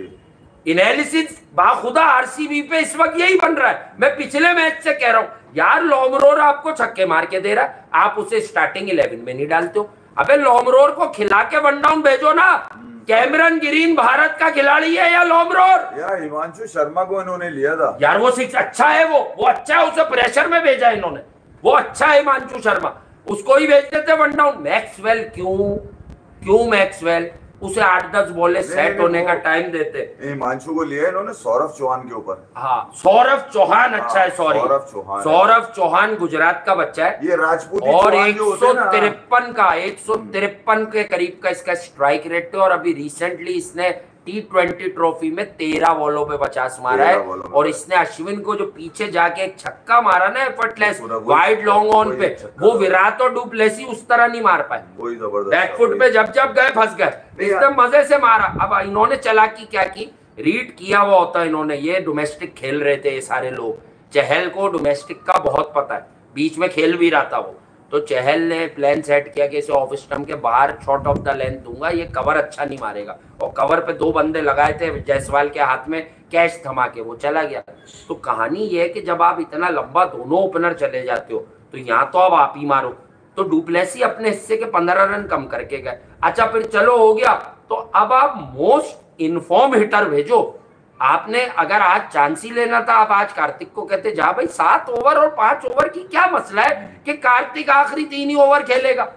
एनालिसिस बाखुदा आरसीबी पे इस वक्त यही बन रहा है। मैं पिछले मैच से कह रहा हूं यार, लॉमरोर आपको छक्के मार के दे रहा है, आप उसे स्टार्टिंग इलेवन में नहीं डालते हो। अबे लॉमरोर को खिला के वन डाउन भेजो ना। कैमरन ग्रीन भारत का खिलाड़ी है या लॉमरोर? यार हिमांशु शर्मा को इन्होंने लिया था यार, वो सिक्स अच्छा है, वो वो अच्छा है, उसे प्रेशर में भेजा इन्होंने, वो अच्छा है हिमांशु शर्मा, उसको ही भेज देते वन डाउन। मैक्सवेल क्यों क्यों मैक्सवेल उसे आठ दस बॉले सेट होने का टाइम देते। हिमांशु को लिया इन्होंने सौरभ चौहान के ऊपर। हाँ सौरभ चौहान अच्छा है, सॉरी सौरभ चौहान सौरभ चौहान गुजरात का बच्चा है, ये राजपूत और एक सौ तिरपन का एक सौ तिरपन के करीब का इसका स्ट्राइक रेट है। और अभी रिसेंटली इसने टी ट्वेंटी ट्रॉफी में तेरह बॉलों पे पचास मारा है, और इसने अश्विन को जो पीछे जाके एक छक्का मारा ना एफर्टलेस वाइड लॉन्ग ऑन पे, वो विराट और डुप्लेसी उस तरह नहीं मार पाए, बैकफुट पे जब जब गए फंस गए, इसने मजे से मारा। अब इन्होंने चालाकी क्या की, रीड किया हुआ होता है इन्होंने, ये डोमेस्टिक खेल रहे थे ये सारे लोग, चहल को डोमेस्टिक का बहुत पता है, बीच में खेल भी रहा था वो, तो चहल ने प्लान सेट किया कि इसे ऑफ स्टंप के बाहर शॉर्ट ऑफ द लेंथ दूंगा, ये कवर अच्छा नहीं मारेगा, और कवर पे दो बंदे लगाए थे, जायसवाल के हाथ में कैच थमा के वो चला गया। तो कहानी ये है कि जब आप इतना लंबा दोनों ओपनर चले जाते हो तो यहाँ तो अब आप ही मारो, तो डुप्लेसी अपने हिस्से के पंद्रह रन कम करके गए। अच्छा फिर चलो हो गया, तो अब आप मोस्ट इन्फॉर्म हिटर भेजो। आपने अगर आज चांस ही लेना था, आप आज कार्तिक को कहते जा भाई सात ओवर और पांच ओवर की क्या मसला है कि कार्तिक आखिरी तीन ही ओवर खेलेगा,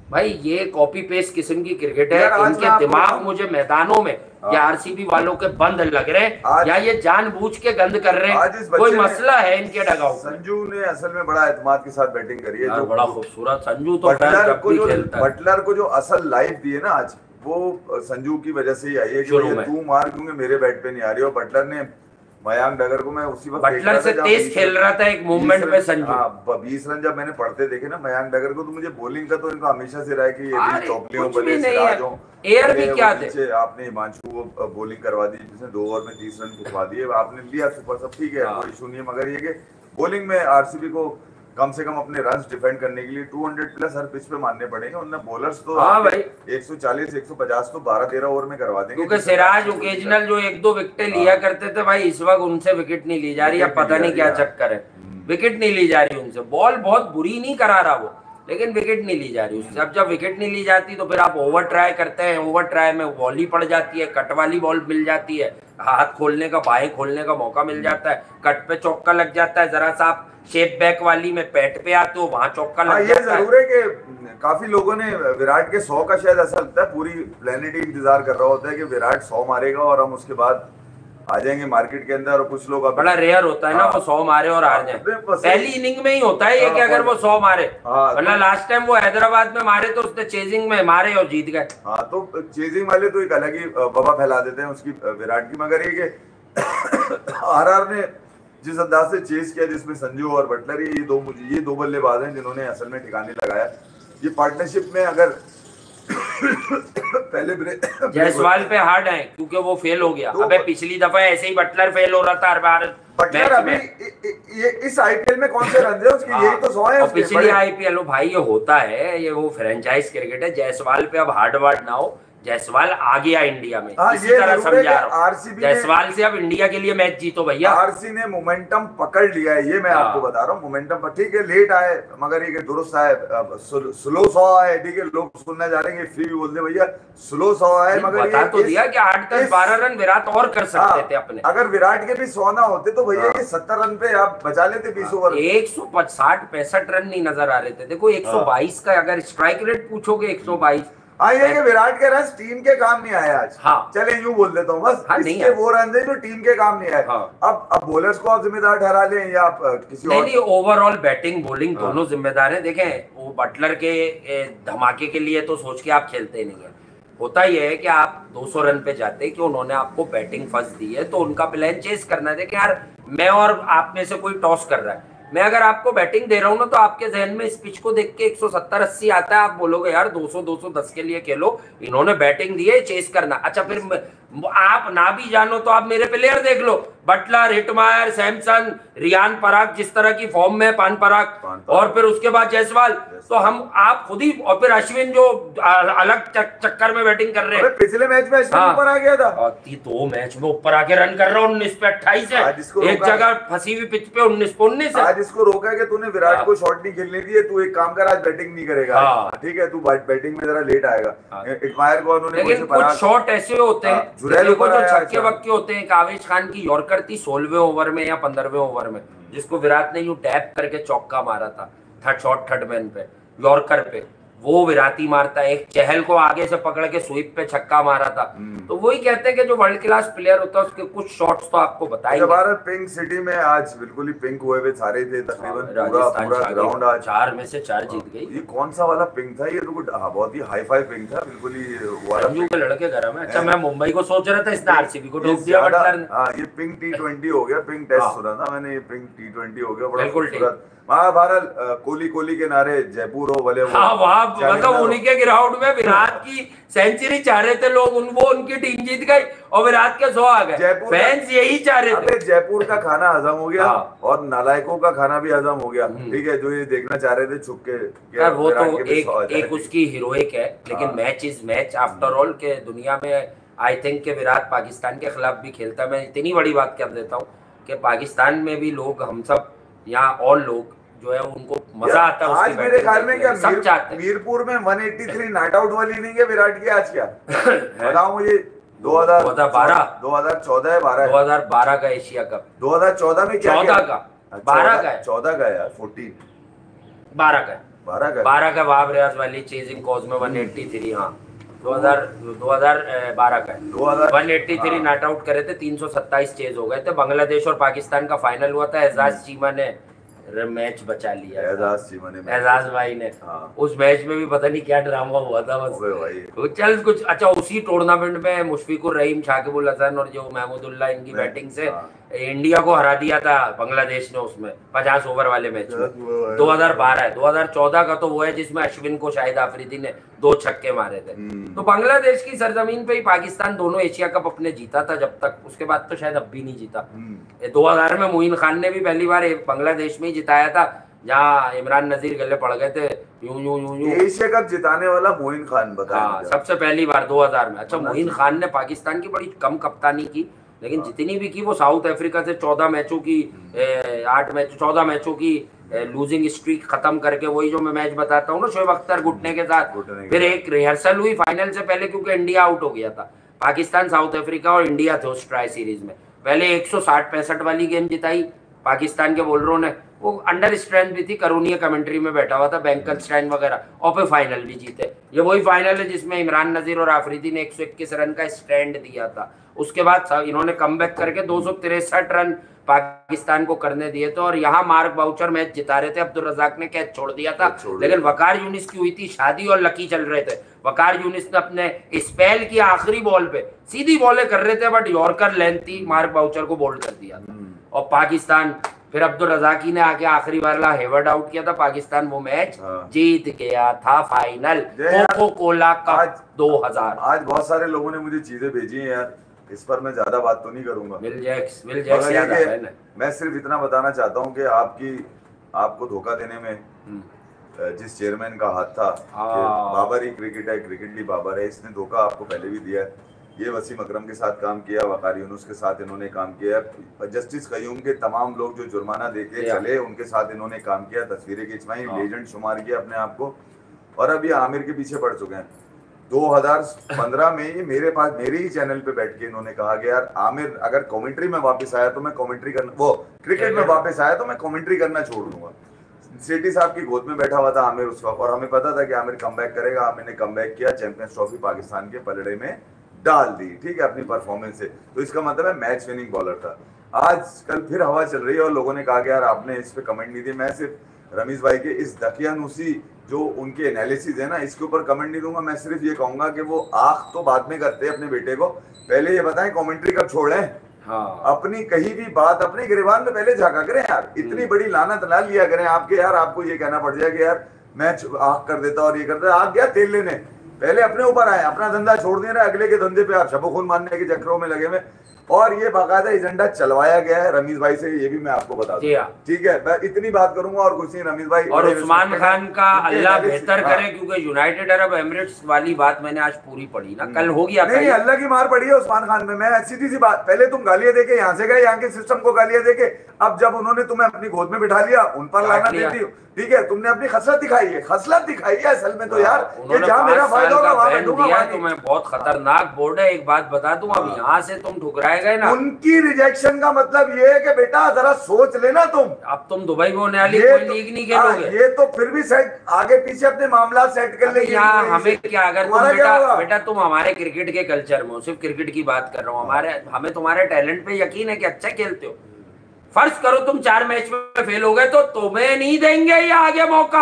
भाई ये कॉपी पेस्ट किस्म की क्रिकेट है। इनके दिमाग मुझे मैदानों में या आरसीबी वालों के बंद लग रहे हैं या ये जानबूझ के गंद कर रहे हैं, कोई मसला है इनके डगआउट। संजू ने असल में बड़ा एतमाद के साथ बैटिंग करी है, जो बड़ा खूबसूरत। संजू तो बटलर को जो बटलर को जो असल लाइफ दी है ना आज, वो संजू की वजह से ही आई है कि तू मार क्योंकि मेरे बैट पे नहीं आ रही। और बटलर ने मयांक डगर को, मैं उसी वक्त बटलर से तेज खेल रहा था एक मूवमेंट पे संजू। हाँ, बीस रन जब मैंने पढ़ते देखे ना मयांक डगर को, तो मुझे बॉलिंग का तो इनका हमेशा से रहा है कि ये चौपलियों बल्ले सिराजों एयर भी क्या थे। आपने हिमांशु को बॉलिंग करवा दी जिसने दो ओवर में तीस रन फुकवा दिए, आपने लिया सुपर सब ठीक है, कोई इशू नहीं है। मगर ये कि बॉलिंग में आरसीबी को कम से कम अपने रन्स डिफेंड करने के लिए दो सौ प्लस हर पिच पे मारने पड़ेंगे। उन्होंने बॉलर्स तो हाँ भाई एक सौ चालीस एक सौ पचास तो बारह तेरह ओवर में करवा देंगे, क्योंकि सिराज ओकेजनल जो एक दो विकेट लिया करते थे भाई, इस वक्त उनसे विकेट नहीं ली जा रही है। पता नहीं क्या चक्कर है, विकेट नहीं ली जा रही उनसे। बॉल बहुत बुरी नहीं करा रहा वो, लेकिन विकेट नहीं ली जा रही उससे। अब जब विकेट नहीं ली जाती तो फिर आप ओवर ट्राई करते हैं, ओवर ट्राई में बॉल ही पड़ जाती है, कट वाली बॉल मिल जाती है, हाथ खोलने का बाएं खोलने का मौका मिल जाता है, कट पे चौका लग जाता है, जरा सा आप शेप बैक वाली में पैट पे आते हो वहां चौका लग ये जाता है। जरूर है कि काफी लोगों ने विराट के सौ का शायद ऐसा लगता है, पूरी प्लेनेट ही इंतजार कर रहा होता है कि विराट सौ मारेगा और हम उसके बाद आ जाएंगे मार्केट के अंदर। और कुछ लोग बड़ा रेयर होता है ना वो सौ मारे और हार जाए, पहली इनिंग में ही होता है ये कि अगर वो सौ मारे। मतलब लास्ट टाइम वो हैदराबाद में मारे तो उसने चेजिंग में मारे और जीत गए। हाँ, तो चेजिंग वाले तो एक अलग ही वबा फैला देते हैं उसकी विराट की। मगर ये कि आरआर ने जिस अंदाज से चेस किया, जिसमें संजू और बटलर, ये दो ये दो बल्लेबाज हैं जिन्होंने असल में ठिकाने लगाया। ये पार्टनरशिप में अगर पहले जायसवाल पे हार्ड है क्योंकि वो फेल हो गया। अबे पिछली दफा ऐसे ही बटलर फेल हो रहा था हर बार। बटलर अभी ये इस आईपीएल में कौन से रन है उसके? यही तो सौ है और पिछली आईपीएल भाई ये होता है, ये वो फ्रेंचाइज क्रिकेट है। जायसवाल पे अब हार्ड वर्ड ना हो, जायसवाल आ गया इंडिया में, इसी तरह समझा रहा हूं। जायसवाल से अब इंडिया के लिए मैच जीतो भैया। आरसी ने मोमेंटम पकड़ लिया है, ये मैं आपको बता रहा हूँ। मोमेंटम पर ठीक है, लेट आए मगर ये दुरुस्त आए, स्लो सौ आए, ठीक है। लोग सुनना जा रहे हैं फ्री भी बोल दे भैया, स्लो सौ आए मगर बता तो दिया कि आठ दस बारह रन विराट और कर सकते थे अपने। अगर विराट के भी सौ ना होते तो भैया ये सत्तर रन पे आप बचा लेते बीस ओवर। एक सौ साठ पैंसठ रन नहीं नजर आ रहे थे। देखो एक सौ बाईस का अगर स्ट्राइक रेट पूछोगे एक सौ बाईस। हाँ, ये कि विराट के रन टीम के काम नहीं आए आज। हाँ, चले यूं बोल देता हूँ बस। हाँ, इसके वो रन है जो टीम के काम नहीं आए। हाँ, अब अब बॉलर्स को आप जिम्मेदार ठहरा लें या आप किसी नहीं, और? नहीं, ओवरऑल बैटिंग बॉलिंग दोनों जिम्मेदार हैं। देखें वो बटलर के धमाके के लिए तो सोच के आप खेलते नहीं है। होता ही है कि आप दो सौ रन पे जाते कि उन्होंने आपको बैटिंग फर्स्ट दी है तो उनका प्लान चेस करना है। देखिए यार, मैं और आप में से कोई टॉस कर रहा है, मैं अगर आपको बैटिंग दे रहा हूं ना तो आपके जहन में इस पिच को देख के एक सौ सत्तर अस्सी आता है। आप बोलोगे यार दो सौ दो सौ दस के लिए खेलो, इन्होंने बैटिंग दी है, चेस करना। अच्छा, फिर आप ना भी जानो तो आप मेरे प्लेयर देख लो, बटलर, हिटमायर, सैमसन, रियान पराग, जिस तरह की फॉर्म में पान पराग, और फिर उसके बाद जायसवाल। तो हम आप खुद ही, और फिर अश्विन जो अलग चक्कर में बैटिंग कर रहे हैं। पिछले मैच में अश्विन ऊपर आ गया था, दो मैच में ऊपर आके रन कर रहा हूँ। उन्नीस पे अट्ठाईस है, एक जगह फंसी हुई पिच पे उन्नीस पे उन्नीस है। आज इसको रोका है कि तूने विराट को शॉट नहीं खेलने दिए, तू एक काम कर, आज बैटिंग नहीं करेगा, ठीक है, तू बैटिंग में जरा लेट आएगा। हिटमायर को उन्होंने, लेकिन कुछ शॉट ऐसे होते हैं देखो जो छक्के वक्के होते हैं। काविश खान की यॉर्कर थी सोलहवें ओवर में या पंद्रहवें ओवर में, जिसको विराट ने यूं टैप करके चौका मारा था थर्ड शॉट थर्ड मैन पे, यॉर्कर पे, वो विराटी मारता है। एक चहल को आगे से पकड़ के स्वीप पे छक्का मारा था। तो वही कहते हैं कि जो वर्ल्ड क्लास प्लेयर होता है उसके कुछ शॉट्स तो आपको बताएंगे। भारत पिंक सिटी में आज बिल्कुल ही पिंक हुए हुए सारे थे तकरीबन, पूरा पूरा ग्राउंड आज चार में से चार जीत गई। ये कौन सा वाला पिंक था? ये तो बहुत ही हाई फाई पिंक था, बिल्कुल ही वाला के लड़के घर में। अच्छा, मैं मुंबई को सोच रहा था, इसने आरसीबी को ठोक दिया बटलर ने। हाँ, ये पिंक टी ट्वेंटी हो गया, पिंक टेस्ट सुना था मैंने, ये पिंक टी ट्वेंटी हो गया, बड़ा खूबसूरत। महाभारत कोहली कोहली के नारे, जयपुर हो भले, हाँ वहाँ मतलब उन्हीं के ग्राउंड में विराट की सेंचुरी चाह रहे थे लोग, उन वो उनकी टीम जीत गई और विराट के सौ आ गए। फैंस यही चाह रहे थे। जयपुर का खाना हजम हो गया और नालायकों का खाना भी हजम हो गया, ठीक है, जो ये देखना चाह रहे थे छुप के। वो तो एक एक उसकी हीरोइक है, लेकिन match is match after all के दुनिया में। आई थिंक के विराट पाकिस्तान के खिलाफ भी खेलता है। मैं इतनी बड़ी बात कर देता हूँ कि पाकिस्तान में भी लोग, हम सब यहाँ और लोग जो है उनको मजा आता है। आज मेरे ख्याल में क्या सब चाहते हैं। मीरपुर में एक सौ तिरासी नॉट आउट वाली इनिंग है विराट की आज, क्या बताओ मुझे? दो हज़ार बारह दो हज़ार चौदह है, बारह दो हज़ार बारह का एशिया कप, दो हज़ार चौदह में क्या चौदह का बारह का है, चौदह का है यार, चौदह बारह का है, बारह बारह का बारह का वाब रियाज वाली चेजिंग कॉज में वन एट्टी थ्री। हाँ दो हजार दो हजार बारह का one eighty three not out करे थे, तीन सौ सत्ताईस चेज हो गए थे। बांग्लादेश और पाकिस्तान का फाइनल हुआ था, एजाज चीमा ने मैच बचा लिया। एजाज चीमा ने, एजाज भाई ने। हाँ। उस मैच में भी पता नहीं क्या ड्रामा हुआ था बस भाई। चल कुछ अच्छा, उसी टूर्नामेंट में मुशफिकुर रहीम, शाकिबुल हसन और जो महमूदुल्लाह इनकी बैटिंग से इंडिया को हरा दिया था बांग्लादेश ने उसमें पचास ओवर वाले मैच में। दो हजार बारह है। दो हजार चौदह का तो वो है जिसमें अश्विन को शाहिद आफरीदी ने दो छक्के मारे थे। तो बांग्लादेश की सरजमीन पे ही पाकिस्तान दोनों एशिया कप अपने जीता था जब तक, उसके बाद तो शायद अब भी नहीं जीता। दो हजार में मोइन खान ने भी पहली बार बांग्लादेश में ही जिताया था, जहाँ इमरान नजीर गले पड़ गए थे। यूं यूं यूं यूं एशिया कप जिताने वाला मोइन खान बताया। हाँ, सबसे पहली बार दो हजार में। अच्छा, मोइन खान ने पाकिस्तान की बड़ी कम कप्तानी की, लेकिन जितनी भी की वो साउथ अफ्रीका से चौदह मैचों की आठ मैच चौदह मैचों की लूजिंग स्ट्रीक खत्म करके, वही जो मैं मैच बताता हूँ ना शोएब अख्तर घुटने के साथ, फिर एक रिहर्सल हुई फाइनल से पहले क्योंकि इंडिया आउट हो गया था। पाकिस्तान, साउथ अफ्रीका और इंडिया थे उस ट्राई सीरीज में। पहले एक सौ साठ पैंसठ वाली गेम जिताई पाकिस्तान के बॉलरों ने, वो अंडर स्ट्रेंथ भी थी, करूनिया कमेंट्री में बैठा हुआ था, बैंकन स्टैंड वगैरह, और फिर फाइनल भी जीते। ये वही फाइनल है जिसमें इमरान नजीर और आफरीदी ने एक सौ इक्कीस रन का स्टैंड दिया था। उसके बाद इन्होंने कमबैक करके दो सौ तिरसठ रन पाकिस्तान को करने दिए थे, और यहाँ मार्क बाउचर मैच जिता रहे थे, अब्दुल रजाक ने कैच छोड़ दिया था, लेकिन वकार यूनिस की हुई थी शादी और लकी चल रहे थे। वकार यूनिस ने अपने स्पेल की आखिरी बॉल पे सीधी बॉलें कर रहे थे, बट यॉर्कर लेंथ थी, मार्क बाउचर को बोल्ड कर दिया था। और पाकिस्तान फिर अब्दुल रजाकी ने आके आखिरी वाला हेवर्ड आउट किया था, पाकिस्तान वो मैच जीत गया था। फाइनल कोको कोला कप दो हजार। आज बहुत सारे लोगों ने मुझे चीजें भेजी हैं यार, इस पर मैं ज्यादा बात तो नहीं करूंगा। मिल जैक्स, मिल जैक्स याद आ है ना। मैं सिर्फ इतना बताना चाहता हूँ कि आपकी आपको धोखा देने में जिस चेयरमैन का हाथ था, बाबर ही क्रिकेट है, क्रिकेट ही बाबर है, इसने धोखा आपको पहले भी दिया है। ये वसीम अकरम के साथ काम किया, वकार यूनुस के साथ इन्होंने काम किया, जस्टिस कयूम के तमाम लोग जो जुर्माना देके चले उनके साथ इन्होंने काम किया, तस्वीरें खिंचवाई, लेजेंड शुमार किया अपने आप को, और अब ये आमिर के पीछे पड़ चुके हैं। दो हजार पंद्रह में ही मेरे पास मेरे ही चैनल पे बैठ के इन्होंने कहा कि यार आमिर अगर कमेंट्री में वापस आया तो मैं कमेंट्री करना, वो क्रिकेट में वापस आया तो मैं कमेंट्री करना छोड़ दूंगा। सेठी साहब की गोद में बैठा हुआ था आमिर उस वक्त, और हमें पता था कि आमिर कमबैक करेगा। आमिर ने कमबैक किया, चैंपियंस ट्रॉफी पाकिस्तान के पलड़े में डाल दी, ठीक है, अपनी परफॉर्मेंस से। तो इसका मतलब है मैच विनिंग बॉलर था। आज कल फिर हवा चल रही है और लोगों ने कहा कि यार आपने इस पे कमेंट नहीं दिया। मैं सिर्फ रमीज भाई के इस दकियानुसी जो उनके एनालिसिस है ना, इसके ऊपर कमेंट नहीं दूंगा। मैं सिर्फ ये कहूंगा कि वो आंख तो बाद में करते हैं अपने बेटे को, पहले ये बताएं कमेंट्री कब छोड़ें। हाँ। अपनी कहीं भी बात अपने गिरबान में पहले झाका करें यार, इतनी बड़ी लानत ना लिया करें आपके यार आपको ये कहना पड़ जाए कि यार मैच आंख कर देता और ये करता। आग गया तेल लेने, पहले अपने ऊपर आए, अपना धंधा छोड़ दे रहे, अगले के धंधे पे आप शबखून मारने के चक्करों में लगे हुए। और ये बाकायदा एजेंडा चलवाया गया है रमीज भाई से, ये भी मैं आपको बता दूं, ठीक है। मैं इतनी बात करूंगा और कुछ नहीं। रमीज भाई और उस्मान खान का अल्लाह बेहतर करे, क्योंकि यूनाइटेड अरब एमिरेट्स वाली बात मैंने आज पूरी पढ़ी ना, कल हो गया। नहीं, अल्लाह की मार पड़ी है उस्मान खान में। मैं सीधी सी बात, पहले तुम गालियां देके यहाँ से गए, यहाँ के सिस्टम को गालियां देके, अब जब उन्होंने तुम्हें अपनी गोद में बिठा लिया उन पर लाना देती हो, ठीक है। तुमने अपनी खसलत दिखाई है, खसलत दिखाई है असल में तो यार, कि जहां मेरा फायदा होगा वहां बैठूंगा। तुम्हें बहुत खतरनाक बोर्ड है, एक बात बता दूं, अब यहाँ से तुम ठुकराए गए ना। उनकी रिजेक्शन का मतलब ये है कि बेटा जरा सोच लेना तुम, अब तुम दुबई में होने वाली कोई लीग नहीं खेलोगे। ये तो फिर भी सेट आगे पीछे अपने मामला सेट कर लेंगे। यहाँ हमें क्या, अगर तुम बेटा बेटा तुम हमारे क्रिकेट के कल्चर में, सिर्फ क्रिकेट की बात कर रहा हूँ, हमारे हमें तुम्हारे टैलेंट पे यकीन है कि अच्छा खेलते हो। फर्ज करो तुम चार मैच में फेल हो गए तो तुम्हें नहीं देंगे ये आगे मौका।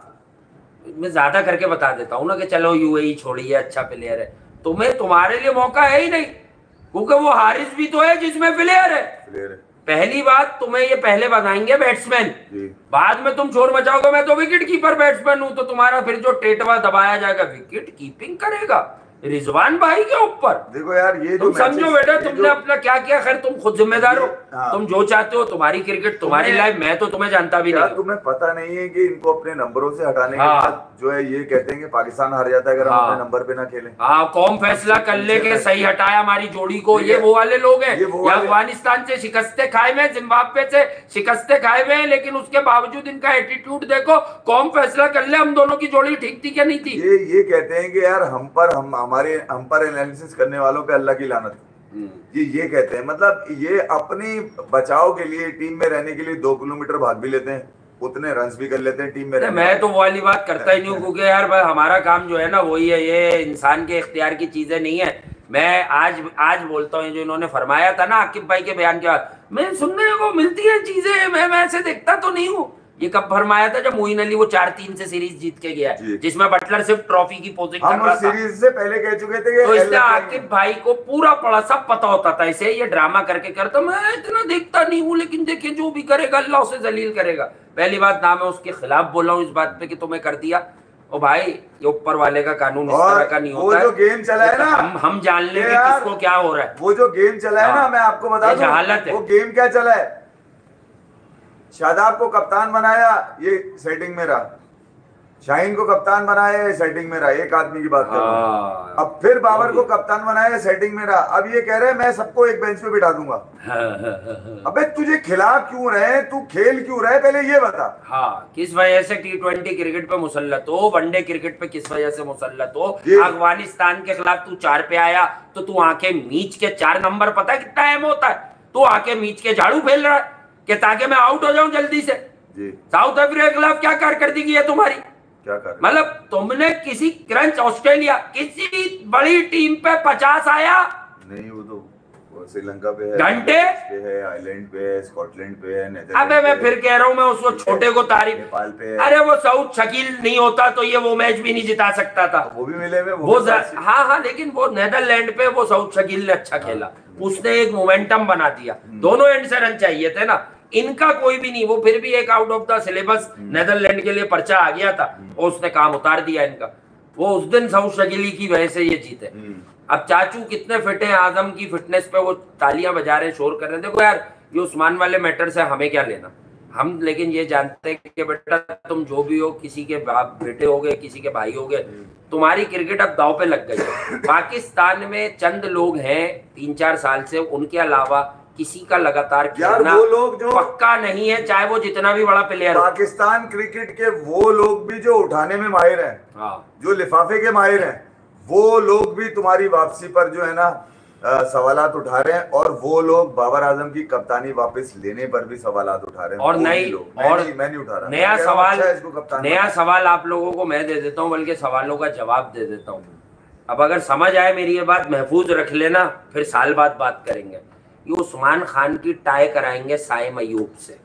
मैं ज्यादा करके बता देता हूँ ना कि चलो यूएई छोड़िए, अच्छा प्लेयर है, तुम्हें तुम्हारे लिए मौका है ही नहीं, क्योंकि वो हारिस भी तो है जिसमें प्लेयर है। पहली बात तुम्हें ये पहले बनाएंगे बैट्समैन, बाद में तुम शोर मचाओगे मैं तो विकेट कीपर बैट्समैन हूं, तो तुम्हारा फिर जो टेटवा दबाया जाएगा विकेट कीपिंग करेगा रिजवान भाई के ऊपर। देखो यार ये तुम समझो बेटा, तुमने अपना क्या किया, खैर तुम खुद जिम्मेदार हो। हाँ। तुम जो चाहते हो, तुम्हारी क्रिकेट तुम्हारी लाइफ, मैं तो तुम्हें जानता भी नहीं। तुम्हें पता नहीं है कि इनको अपने नंबरों से हटाने के बाद जो है ये कहते हैं कि पाकिस्तान हार जाता है अगर हम अपने नंबर पे ना खेलें। हाँ, कौम फैसला कर ले के सही हटाया हमारी जोड़ी को, ये वो वाले लोग हैं। अफगानिस्तान से शिकस्ते खाए हुए, जिम्बाब्वे से शिकस्ते खाए हुए हैं, लेकिन उसके बावजूद इनका एटीट्यूड देखो, कौम फैसला कर ले हम दोनों की जोड़ी ठीक थी क्या नहीं थी। ये ये कहते हैं कि यार हम पर हम हमारे हम पर एनालिसिस करने वालों पे अल्लाह की लानत, ये ये कहते हैं। मतलब ये अपनी बचाव के लिए, टीम में रहने के लिए दो किलोमीटर भाग भी लेते हैं, उतने रन्स भी कर लेते हैं टीम में। मैं तो वो वाली बात करता ही नहीं हूँ, क्योंकि यार भाई हमारा काम जो है ना वही है, ये इंसान के इख्तियार की चीजें नहीं है। मैं आज आज बोलता हूँ, जो इन्होंने फरमाया था ना आकिब भाई के बयान के बाद, मैं सुनने को मिलती है चीजें, मैं मैं ऐसे देखता तो नहीं हूँ। ये कब फरमाया था? जब मोइन अली वो चार तीन से सीरीज जीत के गया, जिसमें बटलर सिर्फ ट्रॉफी की पोजिंग कर रहा था। सीरीज से पहले कह चुके थे कि तो इसलिए आकिब भाई को पूरा पड़ा सब पता होता था, इसे ये ड्रामा करके करता। मैं इतना देखता नहीं हूँ, लेकिन देखिए जो भी करेगा अल्लाह उसे जलील करेगा। पहली बात ना मैं उसके खिलाफ बोला हूँ इस बात पे कि तुम्हें कर दिया, ओ भाई ये ऊपर वाले का कानून इस तरह का नहीं होता है। वो जो गेम चला है ना, हम हम जान लेंगे किसको क्या हो रहा है। वो जो गेम चला है ना, मैं आपको बता दूं जहालत है। वो गेम क्या चला है, शादाब को कप्तान बनाया, ये सेटिंग में रहा। शाहीन को कप्तान बनाया, ये सेटिंग में रहा। एक आदमी की बात कर रहा हूं। अब फिर बाबर को कप्तान बनाया, सेटिंग में रहा। अब ये कह रहे हैं मैं सबको एक बेंच पे बिठा दूंगा। अबे तुझे खिला क्यों रहे, तू खेल क्यों रहे, पहले ये बता। हाँ, किस वजह से टी ट्वेंटी क्रिकेट पे मुसल्लत हो, वनडे क्रिकेट पे किस वजह से मुसल्लत हो। अफगानिस्तान के खिलाफ तू चार पे आया तो तू आंखें मीच के, चार नंबर पता है कितना अहम होता है, तू आंखें मीच के झाड़ू फेल रहा है कि ताकि मैं आउट हो जाऊं जल्दी से। साउथ अफ्रीका के खिलाफ क्या कारकर्दगी की है तुम्हारी? क्या कर, मतलब तुमने किसी क्रंच ऑस्ट्रेलिया किसी बड़ी टीम पे पचास आया नहीं, वो तो श्रीलंका पे है, घंटे पे है, आइलैंड पे है, स्कॉटलैंड पे है, अबे मैं फिर कह रहा हूँ, मैं उसको छोटे को तारीफ, नेपाल पे है। अरे वो साउथ शकील नहीं होता तो ये वो मैच भी नहीं जिता सकता था। वो भी मिले में, वो, वो हाँ हाँ, लेकिन वो नेदरलैंड पे वो साउथ शकील ने अच्छा खेला, उसने एक मोमेंटम बना दिया। दोनों एंड से रन चाहिए थे ना, इनका कोई भी नहीं। वो फिर भी एक out of the syllabus Netherland के लिए पर्चा आ गया था और उसने काम उतार दिया इनका। वो उस दिन साउथ शकीली की वजह से ये जीते। अब चाचू कितने फिट हैं, आजम की फिटनेस पे वो तालियां बजा रहे, शोर कर रहे हैं। देखो यार, ये उस्मान वाले मैटर से हमें क्या लेना, हम लेकिन ये जानते हैं कि बेटा तुम जो भी हो, किसी के बाप बेटे हो गए, किसी के भाई हो गए, तुम्हारी क्रिकेट अब दांव पे लग गई है। पाकिस्तान में चंद लोग हैं तीन चार साल से, उनके अलावा किसी का लगातार खेलना वो लोग जो पक्का नहीं है, चाहे वो जितना भी बड़ा प्लेयर हो। पाकिस्तान क्रिकेट के वो लोग भी जो उठाने में माहिर हैं, हाँ, जो लिफाफे के माहिर हैं, वो लोग भी तुम्हारी वापसी पर जो है ना सवालात उठा रहे हैं। और वो लोग बाबर आजम की कप्तानी वापस लेने पर भी सवालात उठा रहे हैं। और नहीं, और मैं नहीं उठा रहा। नया सवाल नया सवाल आप लोगों को मैं दे देता हूँ, बल्कि सवालों का जवाब दे देता हूँ। अब अगर समझ आए मेरी ये बात, महफूज रख लेना, फिर साल बाद बात करेंगे। ये उस्मान खान की टाई कराएंगे साइम अयूब से,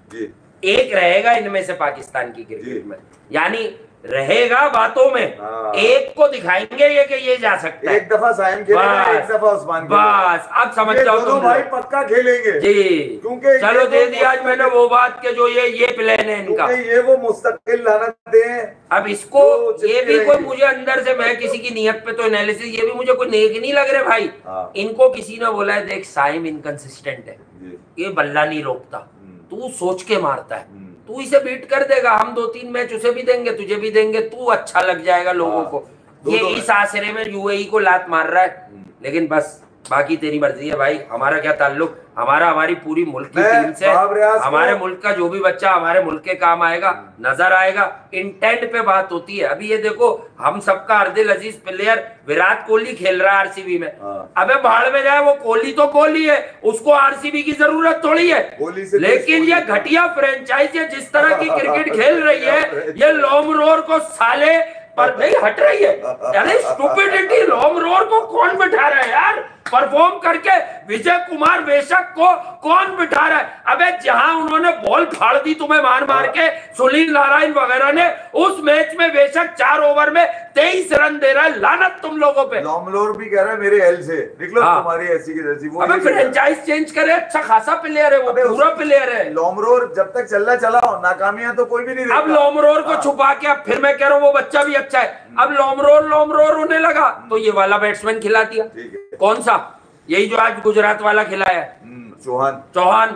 एक रहेगा इनमें से पाकिस्तान की क्रिकेट में, यानी रहेगा बातों में, एक को दिखाएंगे ये कि ये जा सकता है। एक दफा साइम खेलेगा, एक दफा उस्मान खेलेगा। बस अब समझ जाओ तुम भाई पक्का खेलेंगे जी, क्योंकि चलो दे दिया आज मैंने वो बात के जो ये ये प्लान है इनका, ये वो मुस्तकिल लानत दे। अब इसको ये भी कोई मुझे अंदर से, मैं किसी की नियत पे तो एनालिसिस, ये भी मुझे कोई नेक नहीं लग रहे भाई। इनको किसी ने बोला है देख साइम इनकंसिस्टेंट है, ये बल्ला नहीं रोकता, तू सोच के मारता है, तू इसे बीट कर देगा, हम दो तीन मैच उसे भी देंगे तुझे भी देंगे, तू अच्छा लग जाएगा लोगों को। ये इस आसरे में यूएई को लात मार रहा है, लेकिन बस बाकी तेरी मर्जी है भाई। हमारा क्या ताल्लुक, हमारा हमारी पूरी मुल्क की टीम से, हमारे मुल्क का जो भी बच्चा हमारे मुल्क के काम आएगा, नजर आएगा, इंटेंट पे बात होती है। अभी ये देखो, हम सबका अर्दिल अजीज प्लेयर विराट कोहली खेल रहा है आरसीबी में, अबे भाड़ में जाए, वो कोहली तो कोहली है, उसको आरसीबी की जरूरत थोड़ी है। लेकिन ये घटिया फ्रेंचाइज जिस तरह की क्रिकेट खेल रही है, ये लोमरोर को साले पर नहीं हट रही है। अरे स्टुपिडिटी, लोमरोर को कौन बिठा रहा है यार परफॉर्म करके? विजय कुमार वेशक को कौन बिठा रहा है? अबे जहां उन्होंने बॉल फाड़ दी तुम्हें मार मार के, सुनील नारायण वगैरह ने, उस मैच में वेशक चार ओवर में तेईस रन दे रहा है। लानत तुम लोगों पे। लोमरोर भी कह रहा है मेरे एल से निकलो, हाँ। तुम्हारी ऐसी की जैसी। वो अबे फ्रेंचाइज चेंज करे, अच्छा खासा प्लेयर है वो, पूरा प्लेयर है। लोमरोर जब तक चल रहा चलाओ, नाकामियां तो कोई भी नहीं। अब लोमरोर को छुपा के, अब फिर मैं कह रहा हूँ वो बच्चा भी अच्छा है, अब लोमरोर लोमरोर होने लगा तो ये वाला बैट्समैन खिला दिया। कौन सा? यही जो आज गुजरात वाला खिलाया, चौहान चौहान